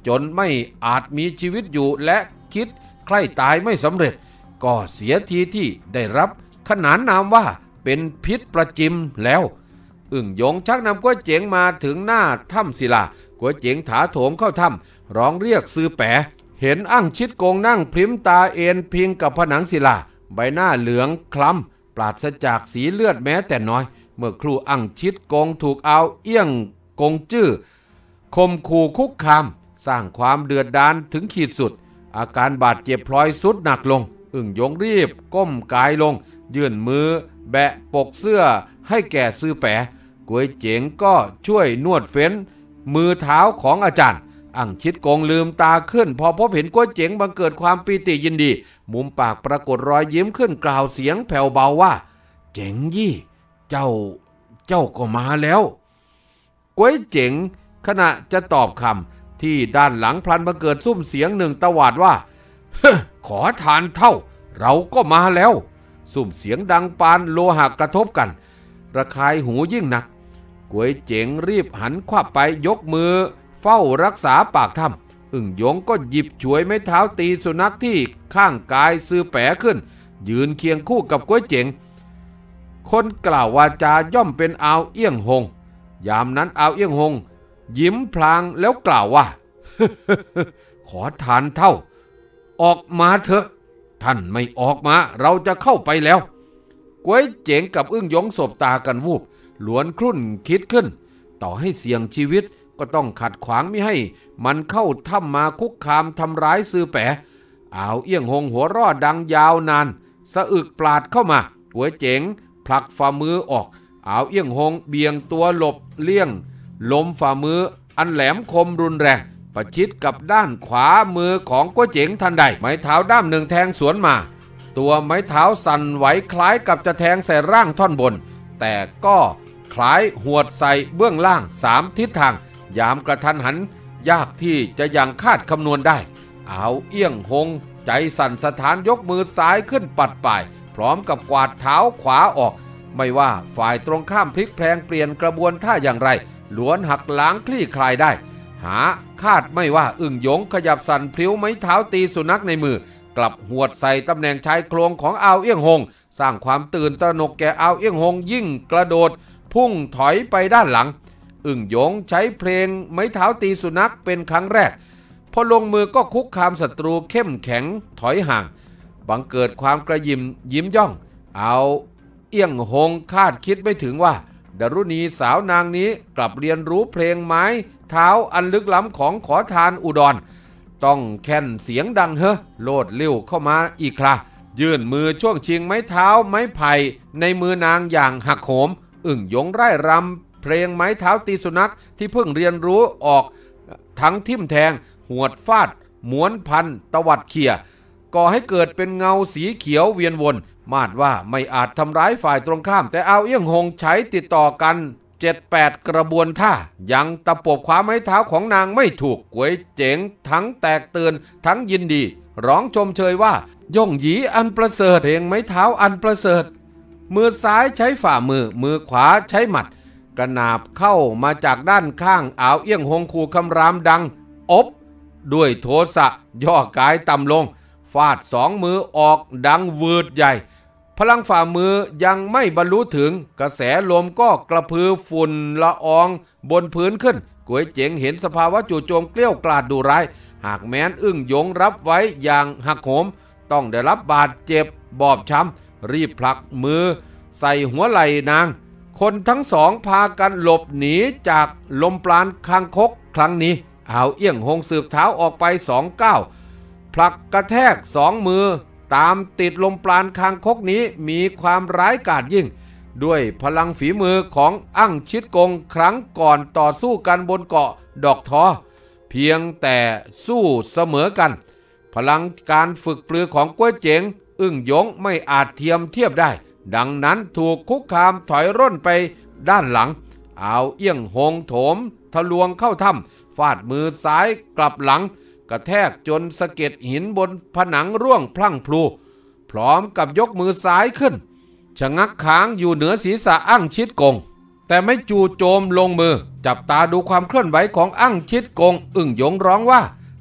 จนไม่อาจมีชีวิตอยู่และคิดใคร่ตายไม่สำเร็จก็เสียทีที่ได้รับขนานนามว่าเป็นพิษประจิมแล้วอึ่งหยงชักนำก๋วยเจ๋งมาถึงหน้าถ้ำศิลาก๋วยเจ๋งถาโถมเข้าถ้ำร้องเรียกซือแปะเห็นอั่งชิดกงนั่งพริมตาเอ็นพิงกับผนังศิลาใบหน้าเหลืองคล้ำปราศจากสีเลือดแม้แต่น้อยเมื่อครูอั่งชิดกงถูกเอาเอี้ยงกงจื้อข่มขู่คุกคามสร้างความเดือดดาลถึงขีดสุดอาการบาดเจ็บพลอยสุดหนักลงอึ่งหยงรีบก้มกายลงยื่นมือแบะปกเสื้อให้แก่ซือแปะก๋วยเจ๋งก็ช่วยนวดเฟ้นมือเท้าของอาจารย์อั่งชิดกงลืมตาขึ้นพอพบเห็นก๋วยเจ๋งบังเกิดความปีติยินดีมุมปากปรากฏรอยยิ้มขึ้นกล่าวเสียงแผ่วเบาว่าเจ๋งยี่เจ้าเจ้าก็มาแล้วก๋วยเจ๋งขณะจะตอบคำที่ด้านหลังพลันบังเกิดซุ้มเสียงหนึ่งตวาดว่าขอทานเท่าเราก็มาแล้วสุ่มเสียงดังปานโลหะกระทบกันระคายหูยิ่งหนักก๋วยเจ๋งรีบหันขวับไปยกมือเฝ้ารักษาปากถ้ำอึ่งหยงก็หยิบฉวยไม้เท้าตีสุนัขที่ข้างกายซือแปะขึ้นยืนเคียงคู่กับก๋วยเจ๋งคนกล่าววาจาย่อมเป็นอาวเอี้ยงหงยามนั้นอาวเอี้ยงหงยิ้มพลางแล้วกล่าวว่า ขอทานเท่าออกมาเถอะท่านไม่ออกมาเราจะเข้าไปแล้วก๋วยเจ๋งกับอึ้งหยงสบตากันวูบหลวนคลุ่นคิดขึ้นต่อให้เสี่ยงชีวิตก็ต้องขัดขวางไม่ให้มันเข้าถ้ำมาคุกคามทำร้ายซือแปะอาวเอี้ยงหงหัวรอดดังยาวนานสะอึกปราดเข้ามาก๋วยเจ๋งผลักฝ่ามือออกอาวเอี้ยงหงเบี่ยงตัวหลบเลี่ยงลมฝ่ามืออันแหลมคมรุนแรงประชิดกับด้านขวามือของก๋วยเจ๋งทันใดไม้เท้าด้ามหนึ่งแทงสวนมาตัวไม้เท้าสั่นไหวคล้ายกับจะแทงใส่ร่างท่อนบนแต่ก็คล้ายหวดใส่เบื้องล่างสามทิศทางยามกระทันหันยากที่จะยังคาดคำนวณได้อาวเอี้ยงหงใจสั่นสะท้านยกมือซ้ายขึ้นปัดป่ายพร้อมกับกวาดเท้าขวาออกไม่ว่าฝ่ายตรงข้ามพลิกแพลงเปลี่ยนกระบวนท่าอย่างไรล้วนหักล้างคลี่คลายได้หาคาดไม่ว่าอึ่งหยงขยับสั่นพลิ้วไม้เท้าตีสุนัขในมือกลับหวดใส่ตำแหน่งชายโครงของอาวเอี้ยงหงสร้างความตื่นตระหนกแก่อาวเอี้ยงหงยิ่งกระโดดพุ่งถอยไปด้านหลังอึ่งหยงใช้เพลงไม้เท้าตีสุนัขเป็นครั้งแรกพอลงมือก็คุกคามศัตรูเข้มแข็งถอยห่างบังเกิดความกระยิมยิ้มย่องเอาเอี้ยงหงคาดคิดไม่ถึงว่าดารุณีสาวนางนี้กลับเรียนรู้เพลงไม้เท้าอันลึกล้ำของขอทานอุดรต้องแค่นเสียงดังเฮ้อโลดเลี้ยวเข้ามาอีกครายื่นมือช่วงชิงไม้เท้าไม้ไผ่ในมือนางอย่างหักโหมอึ่งหยงไร่รำเพลงไม้เท้าตีสุนัขที่เพิ่งเรียนรู้ออกทั้งทิ่มแทงหวดฟาดม้วนพันตวัดเขี่ยก่อให้เกิดเป็นเงาสีเขียวเวียนวนมาดว่าไม่อาจทำร้ายฝ่ายตรงข้ามแต่เอาเอี้ยงหงใช้ติดต่อกันเจ็ดแปดกระบวนท่ายังตะปบขวาไม้เท้าของนางไม่ถูกก๋วยเจ๋งทั้งแตกตื่นทั้งยินดีร้องชมเชยว่าย่งหยีอันประเสริฐเพลงไม้เท้าอันประเสริฐมือซ้ายใช้ฝ่ามือมือขวาใช้หมัดกระนาบเข้ามาจากด้านข้างอาวเอี้ยงหงขู่คำรามดังอบด้วยโทสะย่อกายต่ำลงฟาดสองมือออกดังวืดใหญ่พลังฝ่ามือยังไม่บรรลุถึงกระแสลมก็กระพือฝุ่นละอองบนพื้นขึ้นก๋วยเจ๋งเห็นสภาวะจู่โจมเกลี้ยวกล่อมดุร้ายหากแม้นอึ้งหยงรับไว้อย่างหักโหมต้องได้รับบาดเจ็บบอบช้ำรีบผลักมือใส่หัวไหล่นางคนทั้งสองพากันหลบหนีจากลมปราณคางคกครั้งนี้เอาเอี้ยงหงสืบเท้าออกไปสองก้าวผลักกระแทกสองมือตามติดลมปราณคางคกนี้มีความร้ายกาจยิ่งด้วยพลังฝีมือของอั่งชิดกงครั้งก่อนต่อสู้กันบนเกาะดอกทอเพียงแต่สู้เสมอกันพลังการฝึกปรือของก๋วยเจ๋งอึ้งหยงไม่อาจเทียมเทียบได้ดังนั้นถูกคุกคามถอยร่นไปด้านหลังเอาเอี้ยงหงโถมทะลวงเข้าถ้ำฟาดมือซ้ายกลับหลังกระแทกจนสะเก็ดหินบนผนังร่วงพลั่งพลูพร้อมกับยกมือซ้ายขึ้นชะงักค้างอยู่เหนือศีรษะอั่งชิดกงแต่ไม่จู่โจมลงมือจับตาดูความเคลื่อนไหวของอั่งชิดกงอึ่งหยงร้องว่า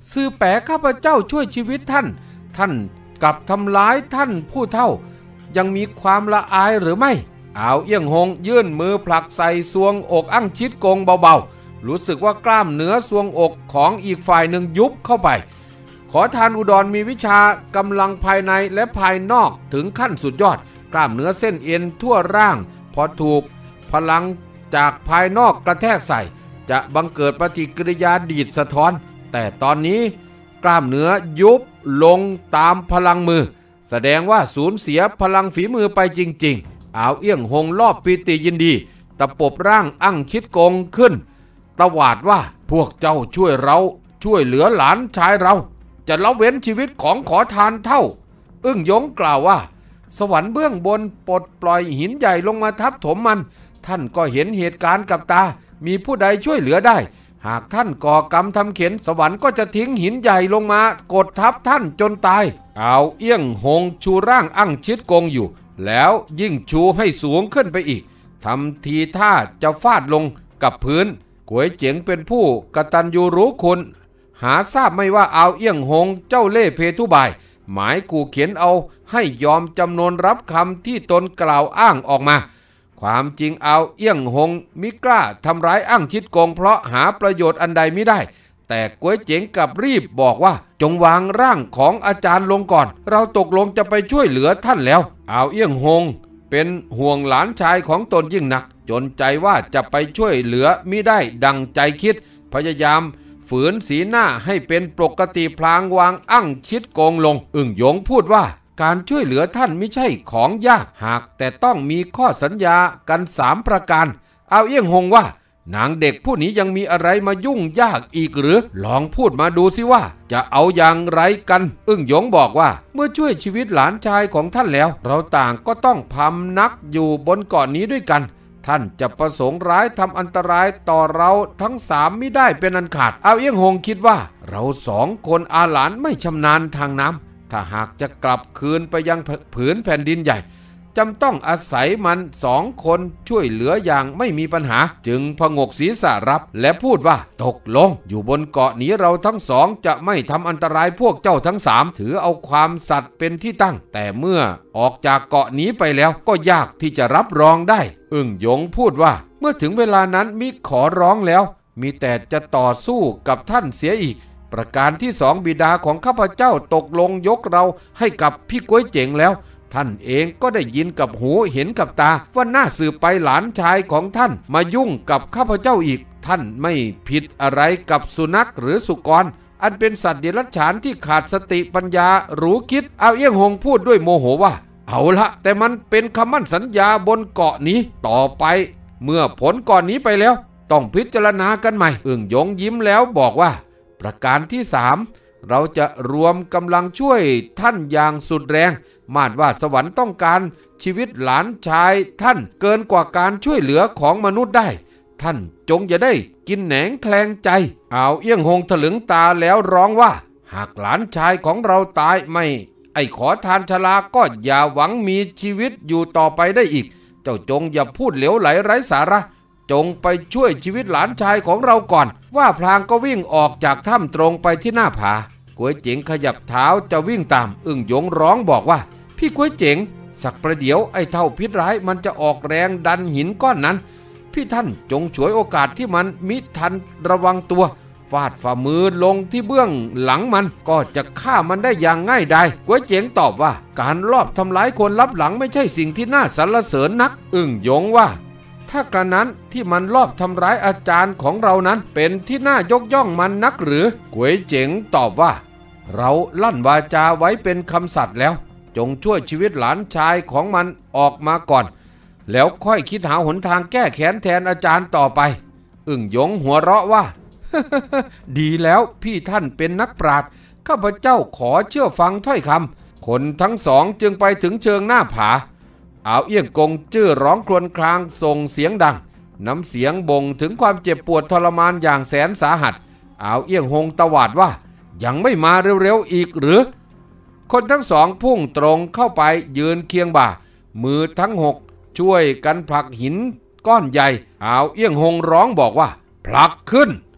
ซื่อแปะข้าพเจ้าช่วยชีวิตท่านท่านกลับทำร้ายท่านผู้เฒ่ายังมีความละอายหรือไม่อาวเอี้ยงหงยื่นมือผลักใส่ซวงอกอั่งชิดกงเบาๆรู้สึกว่ากล้ามเนื้อซวงอกของอีกฝ่ายหนึ่งยุบเข้าไปขอทานอุดรมีวิชากำลังภายในและภายนอกถึงขั้นสุดยอดกล้ามเนื้อเส้นเอ็นทั่วร่างพอถูกพลังจากภายนอกกระแทกใส่จะบังเกิดปฏิกิริยาดีดสะท้อนแต่ตอนนี้กล้ามเนื้อยุบลงตามพลังมือแสดงว่าสูญเสียพลังฝีมือไปจริงๆอาวเอี้ยงหงรอบปีติยินดีตะปบร่างอั่งชิดกงขึ้นตวาดว่าพวกเจ้าช่วยเราช่วยเหลือหลานชายเราจะละเว้นชีวิตของขอทานเท่าอึ้งหยงกล่าวว่าสวรรค์เบื้องบนปลดปล่อยหินใหญ่ลงมาทับถมมันท่านก็เห็นเหตุการณ์กับตามีผู้ใดช่วยเหลือได้หากท่านก่อกรรมทำเข็ญสวรรค์ก็จะทิ้งหินใหญ่ลงมากดทับท่านจนตายเอาเอี้ยงหงชูร่างอั่งชิดกงอยู่แล้วยิ่งชูให้สูงขึ้นไปอีกทำทีท่าจะฟาดลงกับพื้นก๋วยเจ๋งเป็นผู้กตัญญูรู้คุณหาทราบไม่ว่าเอาเอี้ยงหงเจ้าเล่ห์เพทุบายหมายกูเขียนเอาให้ยอมจำนนรับคำที่ตนกล่าวอ้างออกมาความจริงเอาเอี้ยงหงมิกล้าทำร้ายอั่งชิดกงเพราะหาประโยชน์อันใดไม่ได้แต่ก๋วยเจ๋งกับรีบบอกว่าจงวางร่างของอาจารย์ลงก่อนเราตกลงจะไปช่วยเหลือท่านแล้วเอาเอี้ยงหงเป็นห่วงหลานชายของตนยิ่งนักจนใจว่าจะไปช่วยเหลือมิได้ดังใจคิดพยายามฝืนสีหน้าให้เป็นปกติพลางวางอั่งชิดกงลงอึ่งหยงพูดว่าการช่วยเหลือท่านไม่ใช่ของยากหากแต่ต้องมีข้อสัญญากันสามประการเอาเอี้ยงหงว่านางเด็กผู้นี้ยังมีอะไรมายุ่งยากอีกหรือลองพูดมาดูสิว่าจะเอาอย่างไรกันอึ้งหยงบอกว่าเมื่อช่วยชีวิตหลานชายของท่านแล้วเราต่างก็ต้องพำนักอยู่บนเกาะนี้ด้วยกันท่านจะประสงค์ร้ายทำอันตรายต่อเราทั้งสามไม่ได้เป็นอันขาดเอาเอี้ยงหงคิดว่าเราสองคนอาหลานไม่ชำนาญทางน้ำถ้าหากจะกลับคืนไปยังผืนแผ่นดินใหญ่จำต้องอาศัยมันสองคนช่วยเหลืออย่างไม่มีปัญหาจึงพงกศีรษะรับและพูดว่าตกลงอยู่บนเกาะนี้เราทั้งสองจะไม่ทำอันตรายพวกเจ้าทั้งสามถือเอาความสัตย์เป็นที่ตั้งแต่เมื่อออกจากเกาะนี้ไปแล้วก็ยากที่จะรับรองได้อึ่งหยงพูดว่าเมื่อถึงเวลานั้นมิขอร้องแล้วมีแต่จะต่อสู้กับท่านเสียอีกประการที่สองบิดาของข้าพเจ้าตกลงยกเราให้กับพี่ก๋วยเจ๋งแล้วท่านเองก็ได้ยินกับหูเห็นกับตาว่าน่าสืบไปหลานชายของท่านมายุ่งกับข้าพเจ้าอีกท่านไม่ผิดอะไรกับสุนัขหรือสุกรอันเป็นสัตว์เดรัจฉานที่ขาดสติปัญญารู้คิดเอาเอี้ยงหงพูดด้วยโมโหว่าเอาละแต่มันเป็นคำมั่นสัญญาบนเกาะนี้ต่อไปเมื่อผลก่อนนี้ไปแล้วต้องพิจารณากันใหม่อึ่งหยงยิ้มแล้วบอกว่าประการที่สามเราจะรวมกำลังช่วยท่านอย่างสุดแรงมาดว่าสวรรค์ต้องการชีวิตหลานชายท่านเกินกว่าการช่วยเหลือของมนุษย์ได้ท่านจงอย่าได้กินแหนงแคลงใจเอาเอี้ยงหงถลึงตาแล้วร้องว่าหากหลานชายของเราตายไม่ไอ้ขอทานชราก็อย่าหวังมีชีวิตอยู่ต่อไปได้อีกเจ้าจงอย่าพูดเหลวไหลไร้สาระจงไปช่วยชีวิตหลานชายของเราก่อนว่าพลางก็วิ่งออกจากถ้ำตรงไปที่หน้าผาก๋วยเจ๋งขยับเท้าจะวิ่งตามอึ่งหยงร้องบอกว่าพี่ก๋วยเจ๋งสักประเดี๋ยวไอ้เท่าพิษร้ายมันจะออกแรงดันหินก้อนนั้นพี่ท่านจงฉวยโอกาสที่มันมิทันระวังตัวฟาดฝ่ามือลงที่เบื้องหลังมันก็จะฆ่ามันได้อย่างง่ายดายก๋วยเจ๋งตอบว่าการลอบทำร้ายคนลับหลังไม่ใช่สิ่งที่น่าสรรเสริญนักอึ่งหยงว่าถ้ากระนั้นที่มันลอบทำร้ายอาจารย์ของเรานั้นเป็นที่น่ายกย่องมันนักหรือก๋วยเจ๋งตอบว่าเราลั่นวาจาไว้เป็นคำสัตย์แล้วจงช่วยชีวิตหลานชายของมันออกมาก่อนแล้วค่อยคิดหาหนทางแก้แค้นแทนอาจารย์ต่อไปอึ่งหยงหัวเราะว่า ดีแล้วพี่ท่านเป็นนักปราชญ์ข้าพเจ้าขอเชื่อฟังถ้อยคำคนทั้งสองจึงไปถึงเชิงหน้าผาอาวเอี้ยงกงจื้อร้องครวญครางส่งเสียงดังน้ำเสียงบ่งถึงความเจ็บปวดทรมานอย่างแสนสาหัสอาวเอี้ยงหงตวาดว่ายังไม่มาเร็วๆอีกหรือคนทั้งสองพุ่งตรงเข้าไปยืนเคียงบ่ามือทั้งหกช่วยกันผลักหินก้อนใหญ่อาวเอี้ยงหงร้องบอกว่าผลักขึ้น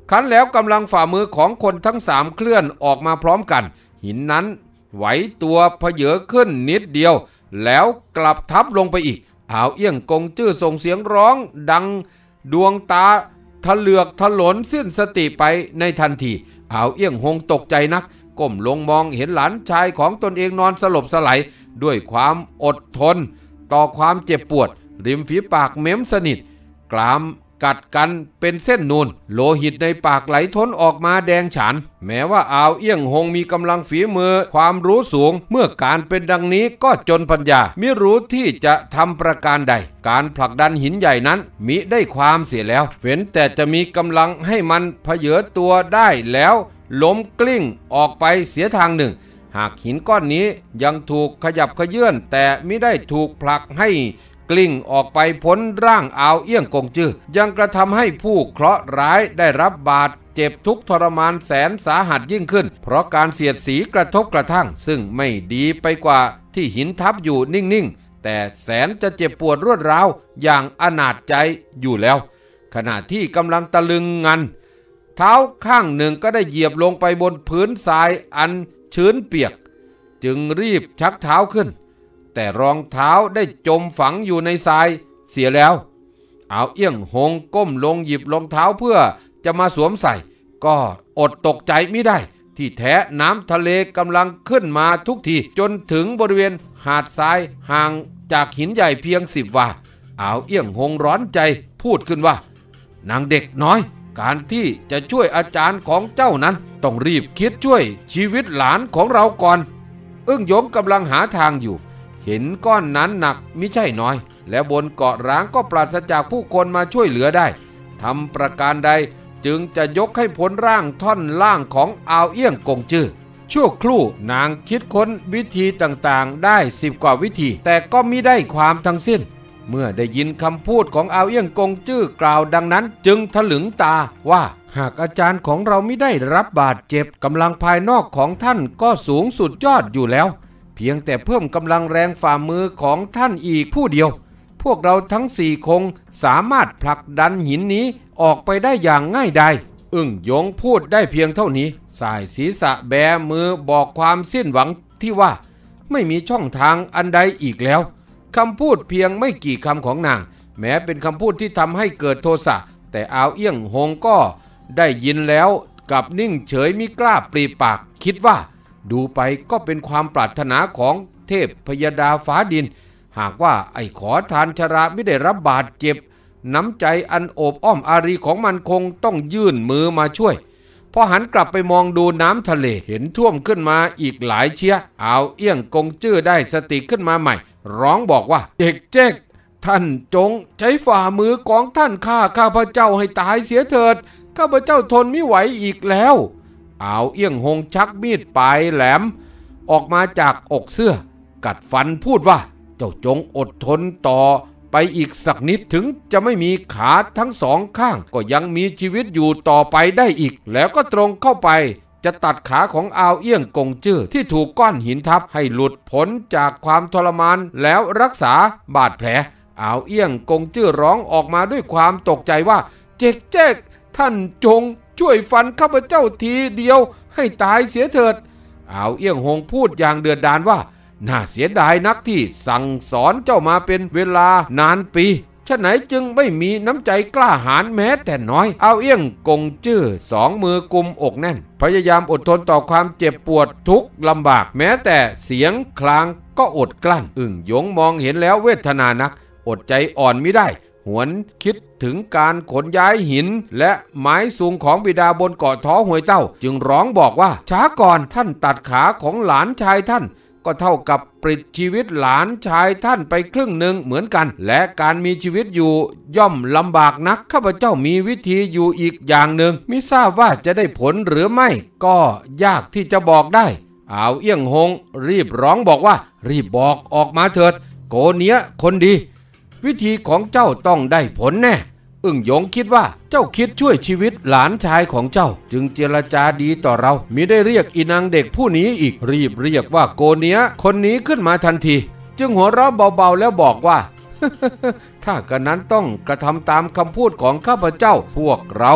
ครั้นแล้วกำลังฝ่ามือของคนทั้งสามเคลื่อนออกมาพร้อมกันหินนั้นไหวตัวเผยขึ้นนิดเดียวแล้วกลับทับลงไปอีกอ่าวเอี้ยงกงจื้อส่งเสียงร้องดังดวงตาทะเลือกถลนสิ้นสติไปในทันทีอ่าวเอี้ยงหงตกใจนักก้มลงมองเห็นหลานชายของตนเองนอนสลบสลายด้วยความอดทนต่อความเจ็บปวดริมฝีปากเม้มสนิทกรามกัดกันเป็นเส้นนูนโลหิตในปากไหลท้นออกมาแดงฉานแม้ว่าอ่าวเอี้ยงหงมีกำลังฝีมือความรู้สูงเมื่อการเป็นดังนี้ก็จนปัญญามิรู้ที่จะทำประการใดการผลักดันหินใหญ่นั้นมิได้ความเสียแล้วเว้นแต่จะมีกำลังให้มันเผยตัวได้แล้วล้มกลิ้งออกไปเสียทางหนึ่งหากหินก้อนนี้ยังถูกขยับขยื่นแต่มิได้ถูกผลักให้กลิ้งออกไปพ้นร่างอ่าวเอี้ยงกงจื้อยังกระทำให้ผู้เคราะห์ร้ายได้รับบาดเจ็บทุกทรมานแสนสาหัสยิ่งขึ้นเพราะการเสียดสีกระทบกระทั่งซึ่งไม่ดีไปกว่าที่หินทับอยู่นิ่งๆแต่แสนจะเจ็บปวดรวดร้าวอย่างอนาถใจอยู่แล้วขณะที่กำลังตะลึงงันเท้าข้างหนึ่งก็ได้เหยียบลงไปบนพื้นทรายอันชื้นเปียกจึงรีบชักเท้าขึ้นแต่รองเท้าได้จมฝังอยู่ในทรายเสียแล้วอ่าวเอี้ยงหงก้มลงหยิบรองเท้าเพื่อจะมาสวมใส่ก็อดตกใจไม่ได้ที่แท้น้ำทะเลกำลังขึ้นมาทุกทีจนถึงบริเวณหาดทรายห่างจากหินใหญ่เพียงสิบวาอ่าวเอี้ยงหงร้อนใจพูดขึ้นว่านางเด็กน้อยการที่จะช่วยอาจารย์ของเจ้านั้นต้องรีบคิดช่วยชีวิตหลานของเราก่อนอึ้งหยงกำลังหาทางอยู่เห็นก้อนนั้นหนักมิใช่น้อยและบนเกาะร้างก็ปราศจากผู้คนมาช่วยเหลือได้ทำประการใดจึงจะยกให้พ้นร่างท่อนล่างของอ่าวเอี้ยงกงจื้อชั่วครู่นางคิดค้นวิธีต่างๆได้สิบกว่าวิธีแต่ก็มิได้ความทั้งสิ้นเมื่อได้ยินคำพูดของอ่าวเอี้ยงกงจื้อกล่าวดังนั้นจึงถลึงตาว่าหากอาจารย์ของเราไม่ได้รับบาดเจ็บกำลังภายนอกของท่านก็สูงสุดยอดอยู่แล้วเพียงแต่เพิ่มกำลังแรงฝ่ามือของท่านอีกผู้เดียวพวกเราทั้งสี่คงสามารถผลักดันหินนี้ออกไปได้อย่างง่ายดายอึ้งหยงพูดได้เพียงเท่านี้สายศีรษะแบมือบอกความสิ้นหวังที่ว่าไม่มีช่องทางอันใดอีกแล้วคำพูดเพียงไม่กี่คำของนางแม้เป็นคำพูดที่ทำให้เกิดโทสะแต่อ่าวเอี้ยงหงก็ได้ยินแล้วกับนิ่งเฉยมิกล้าปรีปากคิดว่าดูไปก็เป็นความปรารถนาของเทพพยดาฟ้าดินหากว่าไอ้ขอทานชราไม่ได้รับบาดเจ็บน้ำใจอันโอบอ้อมอารีของมันคงต้องยื่นมือมาช่วยพอหันกลับไปมองดูน้ำทะเลเห็นท่วมขึ้นมาอีกหลายเชี่ยอ่าวเอี้ยงกงจื้อได้สติขึ้นมาใหม่ร้องบอกว่าเด็กเจ๊กท่านจงใช้ฝ่ามือของท่านฆ่าข้าพเจ้าให้ตายเสียเถิดข้าพเจ้าทนไม่ไหวอีกแล้วอ่าวเอี้ยงหงชักมีดปลายแหลมออกมาจากอกเสื้อกัดฟันพูดว่าเจ้าจงอดทนต่อไปอีกสักนิดถึงจะไม่มีขาทั้งสองข้างก็ยังมีชีวิตอยู่ต่อไปได้อีกแล้วก็ตรงเข้าไปจะตัดขาของอ่าวเอี้ยงกงจื้อที่ถูกก้อนหินทับให้หลุดพ้นจากความทรมานแล้วรักษาบาดแผลอ่าวเอี้ยงกงจื้อร้องออกมาด้วยความตกใจว่าเจ๊กเจ๊กท่านจงช่วยฟันข้าพเจ้าทีเดียวให้ตายเสียเถิดอ่าวเอี้ยงหงพูดอย่างเดือดดาลว่าน่าเสียดายนักที่สั่งสอนเจ้ามาเป็นเวลานานปีฉะไหนจึงไม่มีน้ำใจกล้าหาญแม้แต่น้อยอ่าวเอี้ยงกงจื้อสองมือกุมอกแน่นพยายามอดทนต่อความเจ็บปวดทุกข์ลำบากแม้แต่เสียงคลางก็อดกลั้นอึ่งหยงมองเห็นแล้วเวทนานักอดใจอ่อนไม่ได้หวนคิดถึงการขนย้ายหินและไม้สูงของบิดาบนเกาะท้อหวยเต้าจึงร้องบอกว่าช้าก่อนท่านตัดขาของหลานชายท่านก็เท่ากับปลิดชีวิตหลานชายท่านไปครึ่งหนึ่งเหมือนกันและการมีชีวิตอยู่ย่อมลำบากนักข้าพเจ้ามีวิธีอยู่อีกอย่างหนึ่งมิทราบว่าจะได้ผลหรือไม่ก็ยากที่จะบอกได้อ่าวเอี้ยงหงรีบร้องบอกว่ารีบบอกออกมาเถิดโกเนี้ยคนดีวิธีของเจ้าต้องได้ผลแน่อึ่งหยงคิดว่าเจ้าคิดช่วยชีวิตหลานชายของเจ้าจึงเจรจาดีต่อเรามิได้เรียกอีนางเด็กผู้นี้อีกรีบเรียกว่าโกเนียคนนี้ขึ้นมาทันทีจึงหัวเราะเบาๆแล้วบอกว่า ถ้ากระนั้นต้องกระทำตามคำพูดของข้าพเจ้าพวกเราช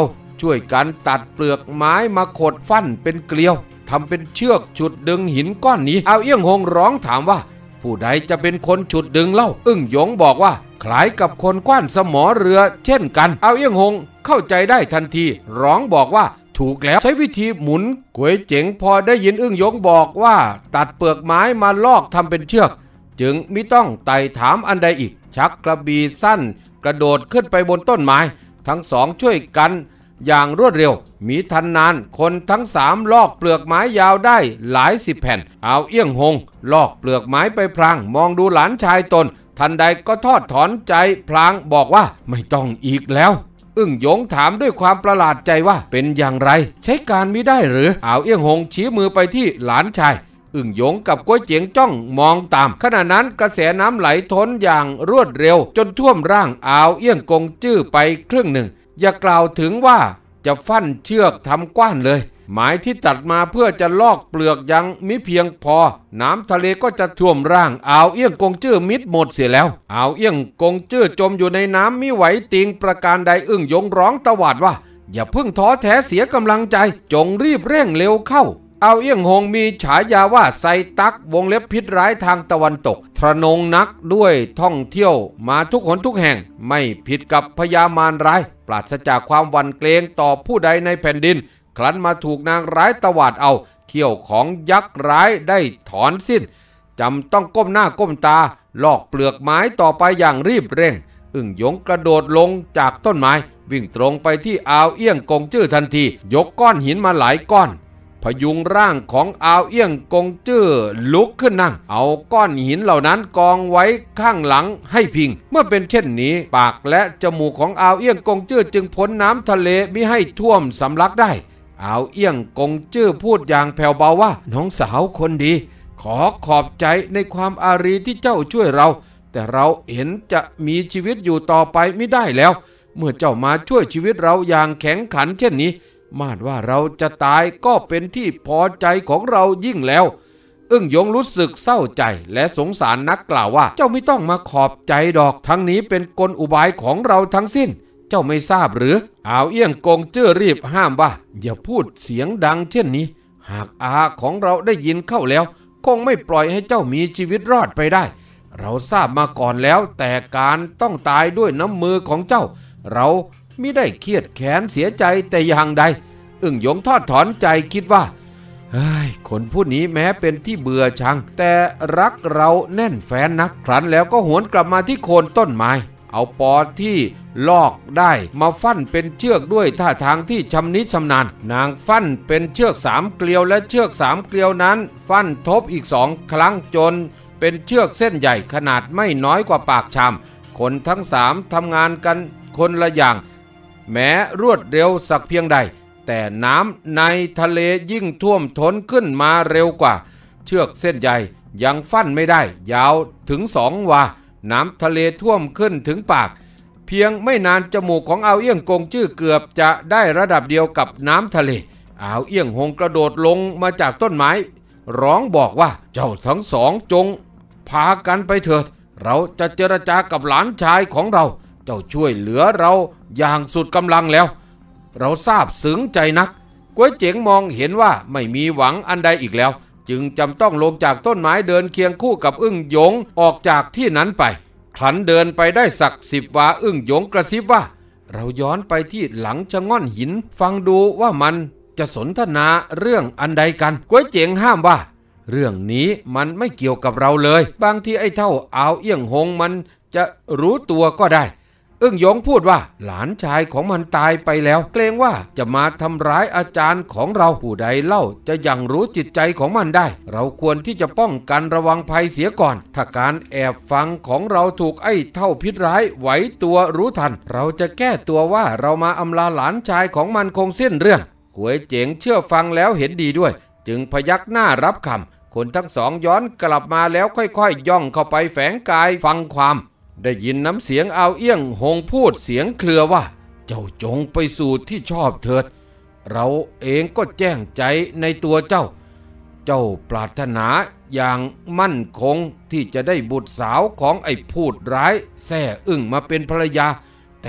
ช่วยกันตัดเปลือกไม้มาขดฟั่นเป็นเกลียวทำเป็นเชือกฉุดดึงหินก้อนนี้เอาเอี้ยงหงร้องถามว่าผู้ใดจะเป็นคนฉุดดึงเล่าอึ้งหยงบอกว่าคล้ายกับคนกว้านสมอเรือเช่นกันเอาเอี้ยงหงเข้าใจได้ทันทีร้องบอกว่าถูกแล้วใช้วิธีหมุนก๋วยเจ๋งพอได้ยินอึ้งหยงบอกว่าตัดเปลือกไม้มาลอกทำเป็นเชือกจึงมิต้องไต่ถามอันใดอีกชักกระบี่สั้นกระโดดขึ้นไปบนต้นไม้ทั้งสองช่วยกันอย่างรวดเร็วมีทันนานคนทั้งสามลอกเปลือกไม้ยาวได้หลายสิบแผ่นเอาเอี้ยงหงลอกเปลือกไม้ไปพลางมองดูหลานชายตนทันใดก็ทอดถอนใจพลางบอกว่าไม่ต้องอีกแล้วอึ้งหยงถามด้วยความประหลาดใจว่าเป็นอย่างไรใช้การมิได้หรือเอาเอี้ยงหงชี้มือไปที่หลานชายอึ่งหยงกับก๋วยเจ๋งจ้องมองตามขณะนั้นกระแสน้ำไหลท้นอย่างรวดเร็วจนท่วมร่างอาวเอี้ยงกงจื้อไปครึ่งหนึ่งอย่ากล่าวถึงว่าจะฟั่นเชือกทำกว้านเลยหมายที่ตัดมาเพื่อจะลอกเปลือกยังมิเพียงพอน้ำทะเลก็จะท่วมร่างอาวเอี้ยงกงจื้อมิดหมดเสียแล้วอาวเอี้ยงกงจื้อจมอยู่ในน้ำมิไหวติงประการใดอึ่งหยงร้องตวาดว่าอย่าเพิ่งท้อแท้เสียกำลังใจจงรีบเร่งเร็วเข้าเอาเอี้ยงหงมีฉายาว่าไซตักวงเล็บพิษร้ายทางตะวันตกทรนงนักด้วยท่องเที่ยวมาทุกหนทุกแห่งไม่ผิดกับพญามารร้ายปราศจากความหวั่นเกรงต่อผู้ใดในแผ่นดินครั้นมาถูกนางร้ายตวาดเอาเขี้ยวของยักษ์ร้ายได้ถอนสิ้นจำต้องก้มหน้าก้มตาลอกเปลือกไม้ต่อไปอย่างรีบเร่งอึ่งหยงกระโดดลงจากต้นไม้วิ่งตรงไปที่อาวเอี้ยงกงจื้อทันทียกก้อนหินมาหลายก้อนพยุงร่างของอาวเอี้ยงกงจื้อลุกขึ้นนั่งเอาก้อนหินเหล่านั้นกองไว้ข้างหลังให้พิงเมื่อเป็นเช่นนี้ปากและจมูกของอาวเอี้ยงกงจื้อจึงพ้นน้ำทะเลมิให้ท่วมสำลักได้อาวเอี้ยงกงจื้อพูดอย่างแผ่วเบาว่าน้องสาวคนดีขอขอบใจในความอารีที่เจ้าช่วยเราแต่เราเห็นจะมีชีวิตอยู่ต่อไปไม่ได้แล้วเมื่อเจ้ามาช่วยชีวิตเราอย่างแข็งขันเช่นนี้มาดว่าเราจะตายก็เป็นที่พอใจของเรายิ่งแล้วอึ้งหยงรู้สึกเศร้าใจและสงสารนักกล่าวว่าเจ้าไม่ต้องมาขอบใจดอกทั้งนี้เป็นกลอุบายของเราทั้งสิ้นเจ้าไม่ทราบหรืออาวเอี้ยงกงจื้อรีบห้ามว่าอย่าพูดเสียงดังเช่นนี้หากอาของเราได้ยินเข้าแล้วคงไม่ปล่อยให้เจ้ามีชีวิตรอดไปได้เราทราบมาก่อนแล้วแต่การต้องตายด้วยน้ำมือของเจ้าเรามิได้เครียดแค้นเสียใจแต่อย่างใดอึ่งหยงทอดถอนใจคิดว่าเฮ้ยคนผู้นี้แม้เป็นที่เบื่อชังแต่รักเราแน่นแฟ้นนักครั้นแล้วก็หวนกลับมาที่โคนต้นไม้เอาปอที่ลอกได้มาฟั่นเป็นเชือกด้วยท่าทางที่ชำนิชำนาญนางฟั่นเป็นเชือกสามเกลียวและเชือกสามเกลียวนั้นฟั่นทบอีกสองครั้งจนเป็นเชือกเส้นใหญ่ขนาดไม่น้อยกว่าปากชามคนทั้งสามทำงานกันคนละอย่างแม้รวดเร็วสักเพียงใดแต่น้ำในทะเลยิ่งท่วมท้นขึ้นมาเร็วกว่าเชือกเส้นใหญ่ยังฟั่นไม่ได้ยาวถึงสองวาน้ำทะเลท่วมขึ้นถึงปากเพียงไม่นานจมูกของอาวเอี้ยงกงจื้อเกือบจะได้ระดับเดียวกับน้ำทะเลอาวเอี้ยงหงกระโดดลงมาจากต้นไม้ร้องบอกว่าเจ้าทั้งสองจงพากันไปเถิดเราจะเจรจากับหลานชายของเราเจ้าช่วยเหลือเราอย่างสุดกำลังแล้วเราทราบซึ้งใจนักก๋วยเจ๋งมองเห็นว่าไม่มีหวังอันใดอีกแล้วจึงจำต้องลงจากต้นไม้เดินเคียงคู่กับอึ้งหยงออกจากที่นั้นไปครั้นเดินไปได้สักสิบวาอึ้งหยงกระซิบว่าเราย้อนไปที่หลังชะง่อนหินฟังดูว่ามันจะสนทนาเรื่องอันใดกันก๋วยเจ๋งห้ามว่าเรื่องนี้มันไม่เกี่ยวกับเราเลยบางทีไอ้เท่าอาวเอี้ยงหงมันจะรู้ตัวก็ได้อึ้งหยงพูดว่าหลานชายของมันตายไปแล้วเกรงว่าจะมาทำร้ายอาจารย์ของเราผู้ใดเล่าจะยังรู้จิตใจของมันได้เราควรที่จะป้องกันระวังภัยเสียก่อนถ้าการแอบฟังของเราถูกไอ้เท่าพิษร้ายไหวตัวรู้ทันเราจะแก้ตัวว่าเรามาอำลาหลานชายของมันคงสิ้นเรื่องก๋วยเจ๋งเชื่อฟังแล้วเห็นดีด้วยจึงพยักหน้ารับคำคนทั้งสองย้อนกลับมาแล้วค่อยๆย่องเข้าไปแฝงกายฟังความได้ยินน้ำเสียงอาวเอี้ยงหงพูดเสียงเครือว่าเจ้าจงไปสู่ที่ชอบเถิดเราเองก็แจ้งใจในตัวเจ้าเจ้าปรารถนาอย่างมั่นคงที่จะได้บุตรสาวของไอ้พูดร้ายแซ่อึ้งมาเป็นภรรยาแต่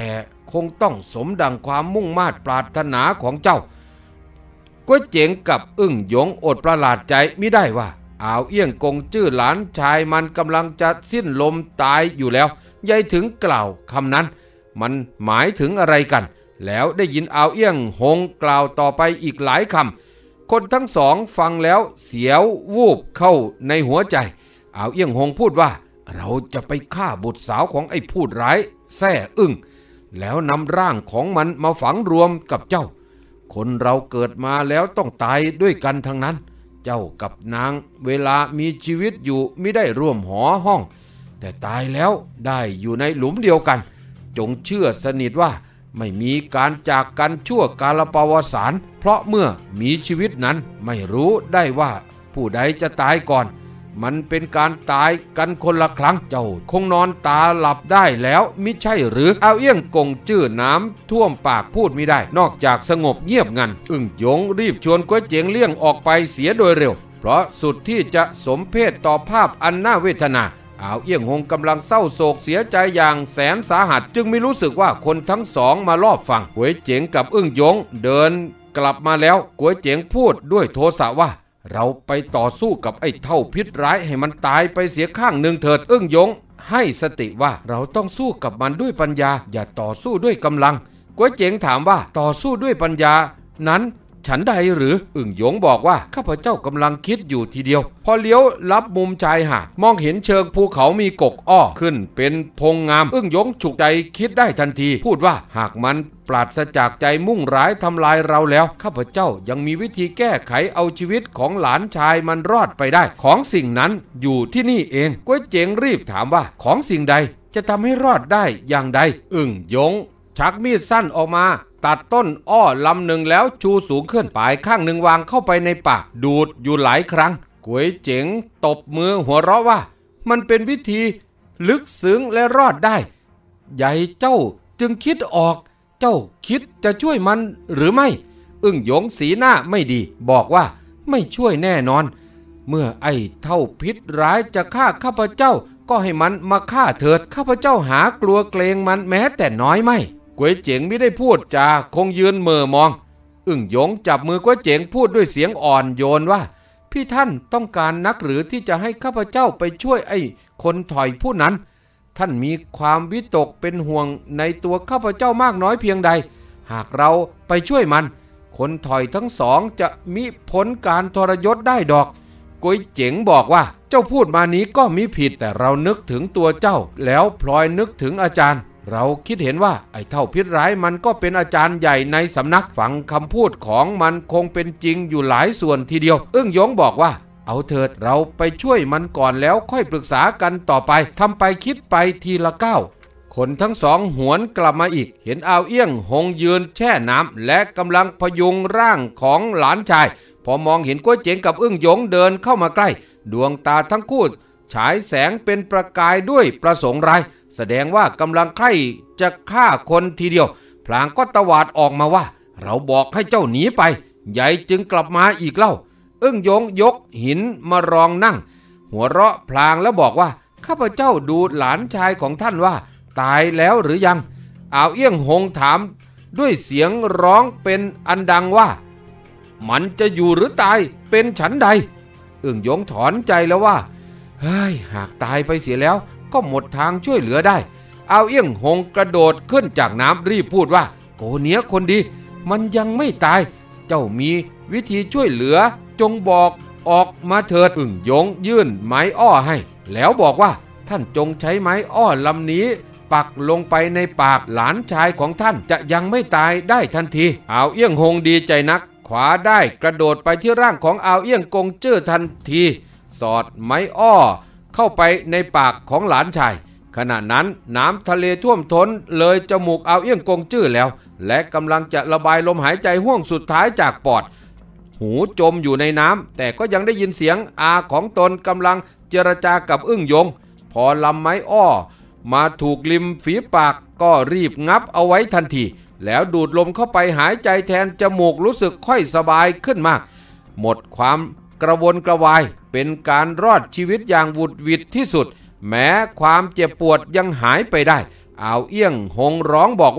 คงต้องสมดังความมุ่งมา่ปรารถนาของเจ้าก๋วยเจ๋งกับอึ้งหยงอดประหลาดใจไม่ได้ว่าอาวเอี้ยงกงจื้อหลานชายมันกำลังจะสิ้นลมตายอยู่แล้วยายถึงกล่าวคำนั้นมันหมายถึงอะไรกันแล้วได้ยินอาวเอี้ยงหงกล่าวต่อไปอีกหลายคำคนทั้งสองฟังแล้วเสียววูบเข้าในหัวใจอาวเอี้ยงหงพูดว่าเราจะไปฆ่าบุตรสาวของไอ้พูดร้ายแซ่อึ้งแล้วนำร่างของมันมาฝังรวมกับเจ้าคนเราเกิดมาแล้วต้องตายด้วยกันทั้งนั้นเจ้ากับนางเวลามีชีวิตอยู่ไม่ได้ร่วมหอห้องแต่ตายแล้วได้อยู่ในหลุมเดียวกันจงเชื่อสนิทว่าไม่มีการจากกันชั่วกาลปวสานเพราะเมื่อมีชีวิตนั้นไม่รู้ได้ว่าผู้ใดจะตายก่อนมันเป็นการตายกันคนละครั้งเจ้าคงนอนตาหลับได้แล้วมิใช่หรือเอาเอี้ยงกงจื้อน้ำท่วมปากพูดไม่ได้นอกจากสงบเงียบงันอึ้งหยงรีบชวนก๋วยเจ๋งเลี่ยงออกไปเสียโดยเร็วเพราะสุดที่จะสมเพศต่อภาพอันน่าเวทนาอาวเอี้ยงหงกำลังเศร้าโศกเสียใจอย่างแสนสาหัสจึงไม่รู้สึกว่าคนทั้งสองมารอบฟังก๋วยเจ๋งกับอึ้งหยงเดินกลับมาแล้วก๋วยเจ๋งพูดด้วยโทสะว่าเราไปต่อสู้กับไอ้เท่าพิษร้ายให้มันตายไปเสียข้างหนึ่งเถิดอึ้งหยงให้สติว่าเราต้องสู้กับมันด้วยปัญญาอย่าต่อสู้ด้วยกำลังก๋วยเจ๋งถามว่าต่อสู้ด้วยปัญญานั้นฉันใดหรืออึ่งหยงบอกว่าข้าพเจ้ากำลังคิดอยู่ทีเดียวพอเลี้ยวลับมุมชายหาดมองเห็นเชิงภูเขามีกกอ้อขึ้นเป็นพงงามอึ้งหยงฉุกใจคิดได้ทันทีพูดว่าหากมันปราศจากใจมุ่งร้ายทำลายเราแล้วข้าพเจ้ายังมีวิธีแก้ไขเอาชีวิตของหลานชายมันรอดไปได้ของสิ่งนั้นอยู่ที่นี่เองก๋วยเจ๋งรีบถามว่าของสิ่งใดจะทำให้รอดได้อย่างใดอึ่งหยงชักมีดสั้นออกมาตัดต้นอ้อลำหนึ่งแล้วชูสูงขึ้นปลายข้างหนึ่งวางเข้าไปในปากดูดอยู่หลายครั้งก๋วยเจ๋งตบมือหัวเราะว่ามันเป็นวิธีลึกซึ้งและรอดได้ใหญ่เจ้าจึงคิดออกเจ้าคิดจะช่วยมันหรือไม่อึ้งหยงสีหน้าไม่ดีบอกว่าไม่ช่วยแน่นอนเมื่อไอ้เท่าพิษร้ายจะฆ่าข้าพเจ้าก็ให้มันมาฆ่าเถิดข้าพเจ้าหากลัวเกรงมันแม้แต่น้อยไม่ก๋วยเจ๋งไม่ได้พูดจาคงยืนเมื่อมองอึ้งหยงจับมือก๋วยเจ๋งพูดด้วยเสียงอ่อนโยนว่าพี่ท่านต้องการนักหรือที่จะให้ข้าพเจ้าไปช่วยไอ้คนถอยผู้นั้นท่านมีความวิตกเป็นห่วงในตัวข้าพเจ้ามากน้อยเพียงใดหากเราไปช่วยมันคนถอยทั้งสองจะมิพ้นการทรยศได้ดอกก๋วยเจ๋งบอกว่าเจ้าพูดมานี้ก็มิผิดแต่เรานึกถึงตัวเจ้าแล้วพลอยนึกถึงอาจารย์เราคิดเห็นว่าไอ้เท่าพิษร้ายมันก็เป็นอาจารย์ใหญ่ในสำนักฟังคำพูดของมันคงเป็นจริงอยู่หลายส่วนทีเดียวอึ้งหยงบอกว่าเอาเถิดเราไปช่วยมันก่อนแล้วค่อยปรึกษากันต่อไปทำไปคิดไปทีละก้าวคนทั้งสองหวนกลับมาอีกเห็นอาวเอี้ยงหงยืนแช่น้ำและกำลังพยุงร่างของหลานชายพอมองเห็นก๋วยเจ๋งกับอึ้งหยงเดินเข้ามาใกล้ดวงตาทั้งคู่ฉายแสงเป็นประกายด้วยประสงค์ร้ายแสดงว่ากำลังใคร่จะฆ่าคนทีเดียวพลางก็ตวาดออกมาว่าเราบอกให้เจ้าหนีไปใหญ่จึงกลับมาอีกเล่าอึ้งหยงยกหินมารองนั่งหัวเราะพลางแล้วบอกว่าข้าพเจ้าดูหลานชายของท่านว่าตายแล้วหรือยังอาวเอี้ยงหงถามด้วยเสียงร้องเป็นอันดังว่ามันจะอยู่หรือตายเป็นฉันใดอึ้งหยงถอนใจแล้วว่าเฮ้ยหากตายไปเสียแล้วก็หมดทางช่วยเหลือได้อาวเอี้ยงหงกระโดดขึ้นจากน้ำรีบพูดว่าโกเนี้ยคนดีมันยังไม่ตายเจ้ามีวิธีช่วยเหลือจงบอกออกมาเถิดอึ่งหยงยื่นไม้อ้อให้แล้วบอกว่าท่านจงใช้ไม้อ้อลำนี้ปักลงไปในปากหลานชายของท่านจะยังไม่ตายได้ทันทีอาวเอี้ยงหงดีใจนักขวาได้กระโดดไปที่ร่างของอาวเอี้ยงกงจื้อทันทีสอดไม้อ้อเข้าไปในปากของหลานชายขณะนั้นน้ำทะเลท่วมท้นเลยจมูกอาวเอี้ยงกงจื้อแล้วและกำลังจะระบายลมหายใจห้วงสุดท้ายจากปอดหูจมอยู่ในน้ำแต่ก็ยังได้ยินเสียงอาของตนกำลังเจรจากับอึ้งหยงพอลำไม้อ้อมาถูกริมฝีปากก็รีบงับเอาไว้ทันทีแล้วดูดลมเข้าไปหายใจแทนจมูกรู้สึกค่อยสบายขึ้นมากหมดความกระวนกระวายเป็นการรอดชีวิตอย่างหวุดหวิดที่สุดแม้ความเจ็บปวดยังหายไปได้อาวเอี้ยงหงร้องบอกว่า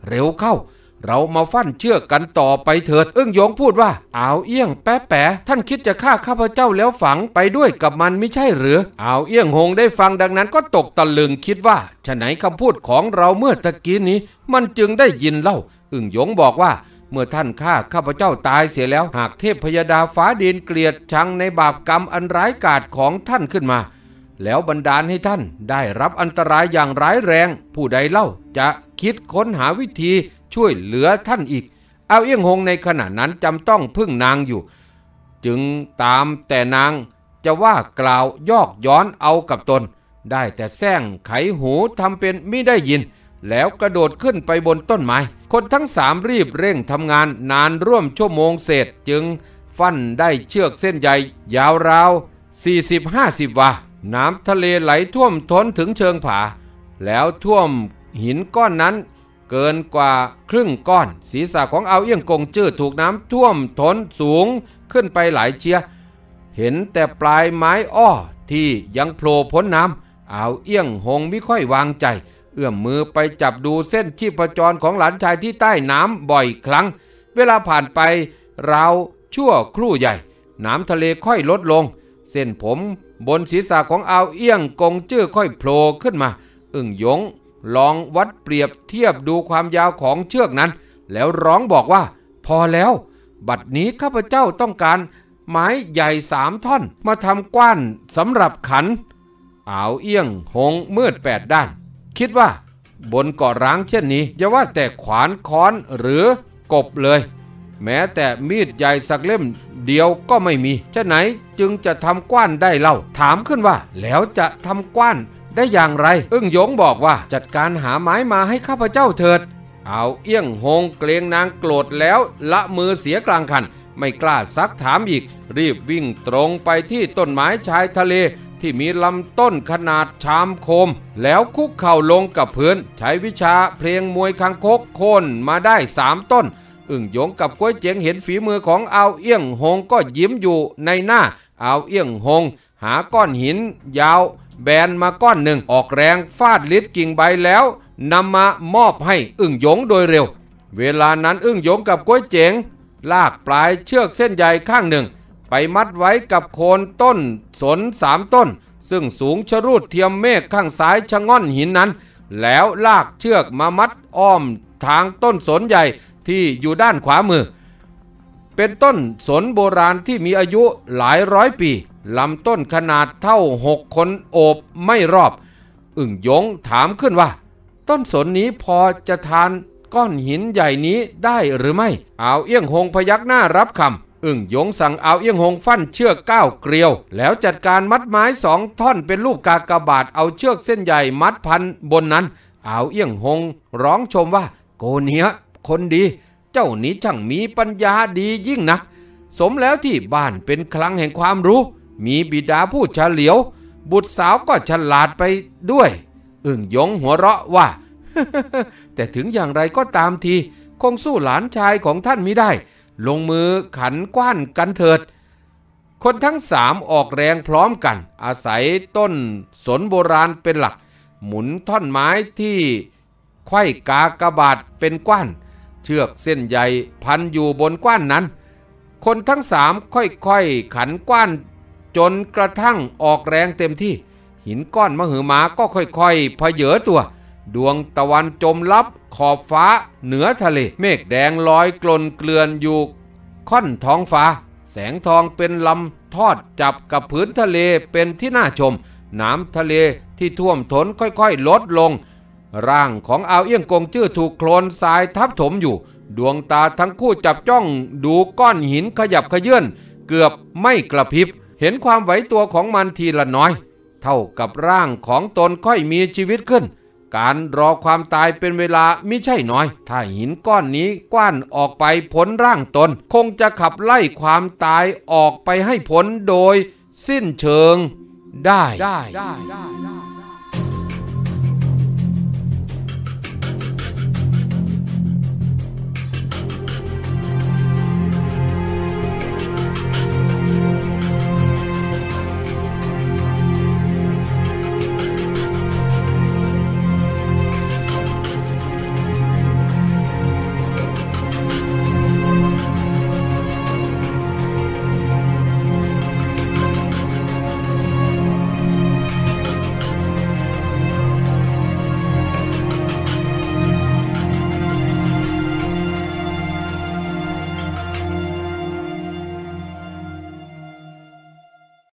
เร็วเข้าเรามาฟั่นเชือกกันต่อไปเถิดอึ้งหยงพูดว่าอ้าวเอี้ยงแป๊ะแป๋ท่านคิดจะฆ่าข้าพเจ้าแล้วฝังไปด้วยกับมันไม่ใช่หรืออ้าวเอี้ยงหงได้ฟังดังนั้นก็ตกตะลึงคิดว่าฉะไหนคำพูดของเราเมื่อตะกี้นี้มันจึงได้ยินเล่าอึ้งหยงบอกว่าเมื่อท่านฆ่าข้าพเจ้าตายเสียแล้วหากเทพพยดาฟ้าดินเกลียดชังในบาปกรรมอันร้ายกาจของท่านขึ้นมาแล้วบันดาลให้ท่านได้รับอันตรายอย่างร้ายแรงผู้ใดเล่าจะคิดค้นหาวิธีช่วยเหลือท่านอีกเอาเอี้ยงหงในขณะนั้นจำต้องพึ่งนางอยู่จึงตามแต่นางจะว่ากล่าวยอกย้อนเอากับตนได้แต่แซงไขหูทำเป็นไม่ได้ยินแล้วกระโดดขึ้นไปบนต้นไม้คนทั้งสามรีบเร่งทำงานนานร่วมชั่วโมงเศษจึงฟันได้เชือกเส้นใหญ่ยาวราว สี่สิบห้าสิบ วาน้ำทะเลไหลท่วมท้นถึงเชิงผาแล้วท่วมหินก้อนนั้นเกินกว่าครึ่งก้อนศีรษะของเอาเอี้ยงกงจื้อถูกน้ำท่วมท้นสูงขึ้นไปหลายเชียเห็นแต่ปลายไม้อ้อที่ยังโผล่พ้นน้ำเอาเอี้ยงหงไม่ค่อยวางใจเอื้อมมือไปจับดูเส้นชีพจรของหลานชายที่ใต้น้ำบ่อยครั้งเวลาผ่านไปราวชั่วครู่ใหญ่น้ำทะเลค่อยลดลงเส้นผมบนศีรษะของเอาเอี้ยงกงจื้อค่อยโผล่ขึ้นมาอึ่งหยงลองวัดเปรียบเทียบดูความยาวของเชือกนั้นแล้วร้องบอกว่าพอแล้วบัดนี้ข้าพเจ้าต้องการไม้ใหญ่สามท่อนมาทำกว้านสำหรับขันเอาเอี้ยงหงมืดแปดด้านคิดว่าบนเกาะร้างเช่นนี้อย่าว่าแต่ขวานค้อนหรือกบเลยแม้แต่มีดใหญ่สักเล่มเดียวก็ไม่มีฉะไหนจึงจะทำกว้านได้เล่าถามขึ้นว่าแล้วจะทำกว้านได้อย่างไรอึ้งหยงบอกว่าจัดการหาไม้มาให้ข้าพเจ้าเถิดเอาเอี้ยงหงเกรงนางโกรธแล้วละมือเสียกลางคันไม่กล้าซักถามอีกรีบวิ่งตรงไปที่ต้นไม้ชายทะเลที่มีลำต้นขนาดชามโคมแล้วคุกเข่าลงกับพื้นใช้วิชาเพลงมวยคางคกโค่นมาได้สามต้นอึ่งหยงกับก้วยเจ๋งเห็นฝีมือของเอาเอี้ยงหงก็ยิ้มอยู่ในหน้าเอาเอี้ยงหงหาก้อนหินยาวแบนมาก้อนหนึ่งออกแรงฟาดลิดกิ่งใบแล้วนำมามอบให้อึ่งหยงโดยเร็วเวลานั้นอึ่งหยงกับก้วยเจ๋งลากปลายเชือกเส้นใหญ่ข้างหนึ่งไปมัดไว้กับโคนต้นสนสามต้นซึ่งสูงชะรูดเทียมเมฆข้างซ้ายชะง่อนหินนั้นแล้วลากเชือกมามัดอ้อมทางต้นสนใหญ่ที่อยู่ด้านขวามือเป็นต้นสนโบราณที่มีอายุหลายร้อยปีลำต้นขนาดเท่าหกคนโอบไม่รอบอึ่งหยงถามขึ้นว่าต้นสนนี้พอจะทานก้อนหินใหญ่นี้ได้หรือไม่เอาเอี้ยงหงพยักหน้ารับคำอึ่งหยงสั่งเอาเอี้ยงหงฟั่นเชือกก้าวเกลียวแล้วจัดการมัดไม้สองท่อนเป็นรูปกากบาทเอาเชือกเส้นใหญ่มัดพันบนนั้นเอาเอี้ยงหงร้องชมว่าโกเนียคนดีเจ้านี้ช่างมีปัญญาดียิ่งนักสมแล้วที่บ้านเป็นคลังแห่งความรู้มีบิดาผู้เฉลียวบุตรสาวก็ฉลาดไปด้วยอึ่งหยงหัวเราะว่า แต่ถึงอย่างไรก็ตามทีคงสู้หลานชายของท่านไม่ได้ลงมือขันกว้านกันเถิดคนทั้งสามออกแรงพร้อมกันอาศัยต้นสนโบราณเป็นหลักหมุนท่อนไม้ที่ไขว้กากบาทเป็นกว้านเชือกเส้นใหญ่พันอยู่บนกว้านนั้นคนทั้งสามค่อยๆขันกว้านจนกระทั่งออกแรงเต็มที่หินก้อนมหึมาก็ค่อยๆเพเยอตัวดวงตะวันจมลับขอบฟ้าเหนือทะเลเมฆแดงลอยกลนเกลื่อนอยู่ค่อนท้องฟ้าแสงทองเป็นลำทอดจับกับพื้นทะเลเป็นที่น่าชมน้ำทะเลที่ท่วมท้นค่อยๆลดลงร่างของเอาเอี้ยงกงจื้อถูกโคลนทรายทับถมอยู่ดวงตาทั้งคู่จับจ้องดูก้อนหินขยับขยื่นเกือบไม่กระพริบเห็นความไหวตัวของมันทีละน้อยเท่ากับร่างของตนค่อยมีชีวิตขึ้นการรอความตายเป็นเวลามิใช่น้อยถ้าหินก้อนนี้กว้านออกไปพ้นร่างตนคงจะขับไล่ความตายออกไปให้พ้นโดยสิ้นเชิงได้ได้ได้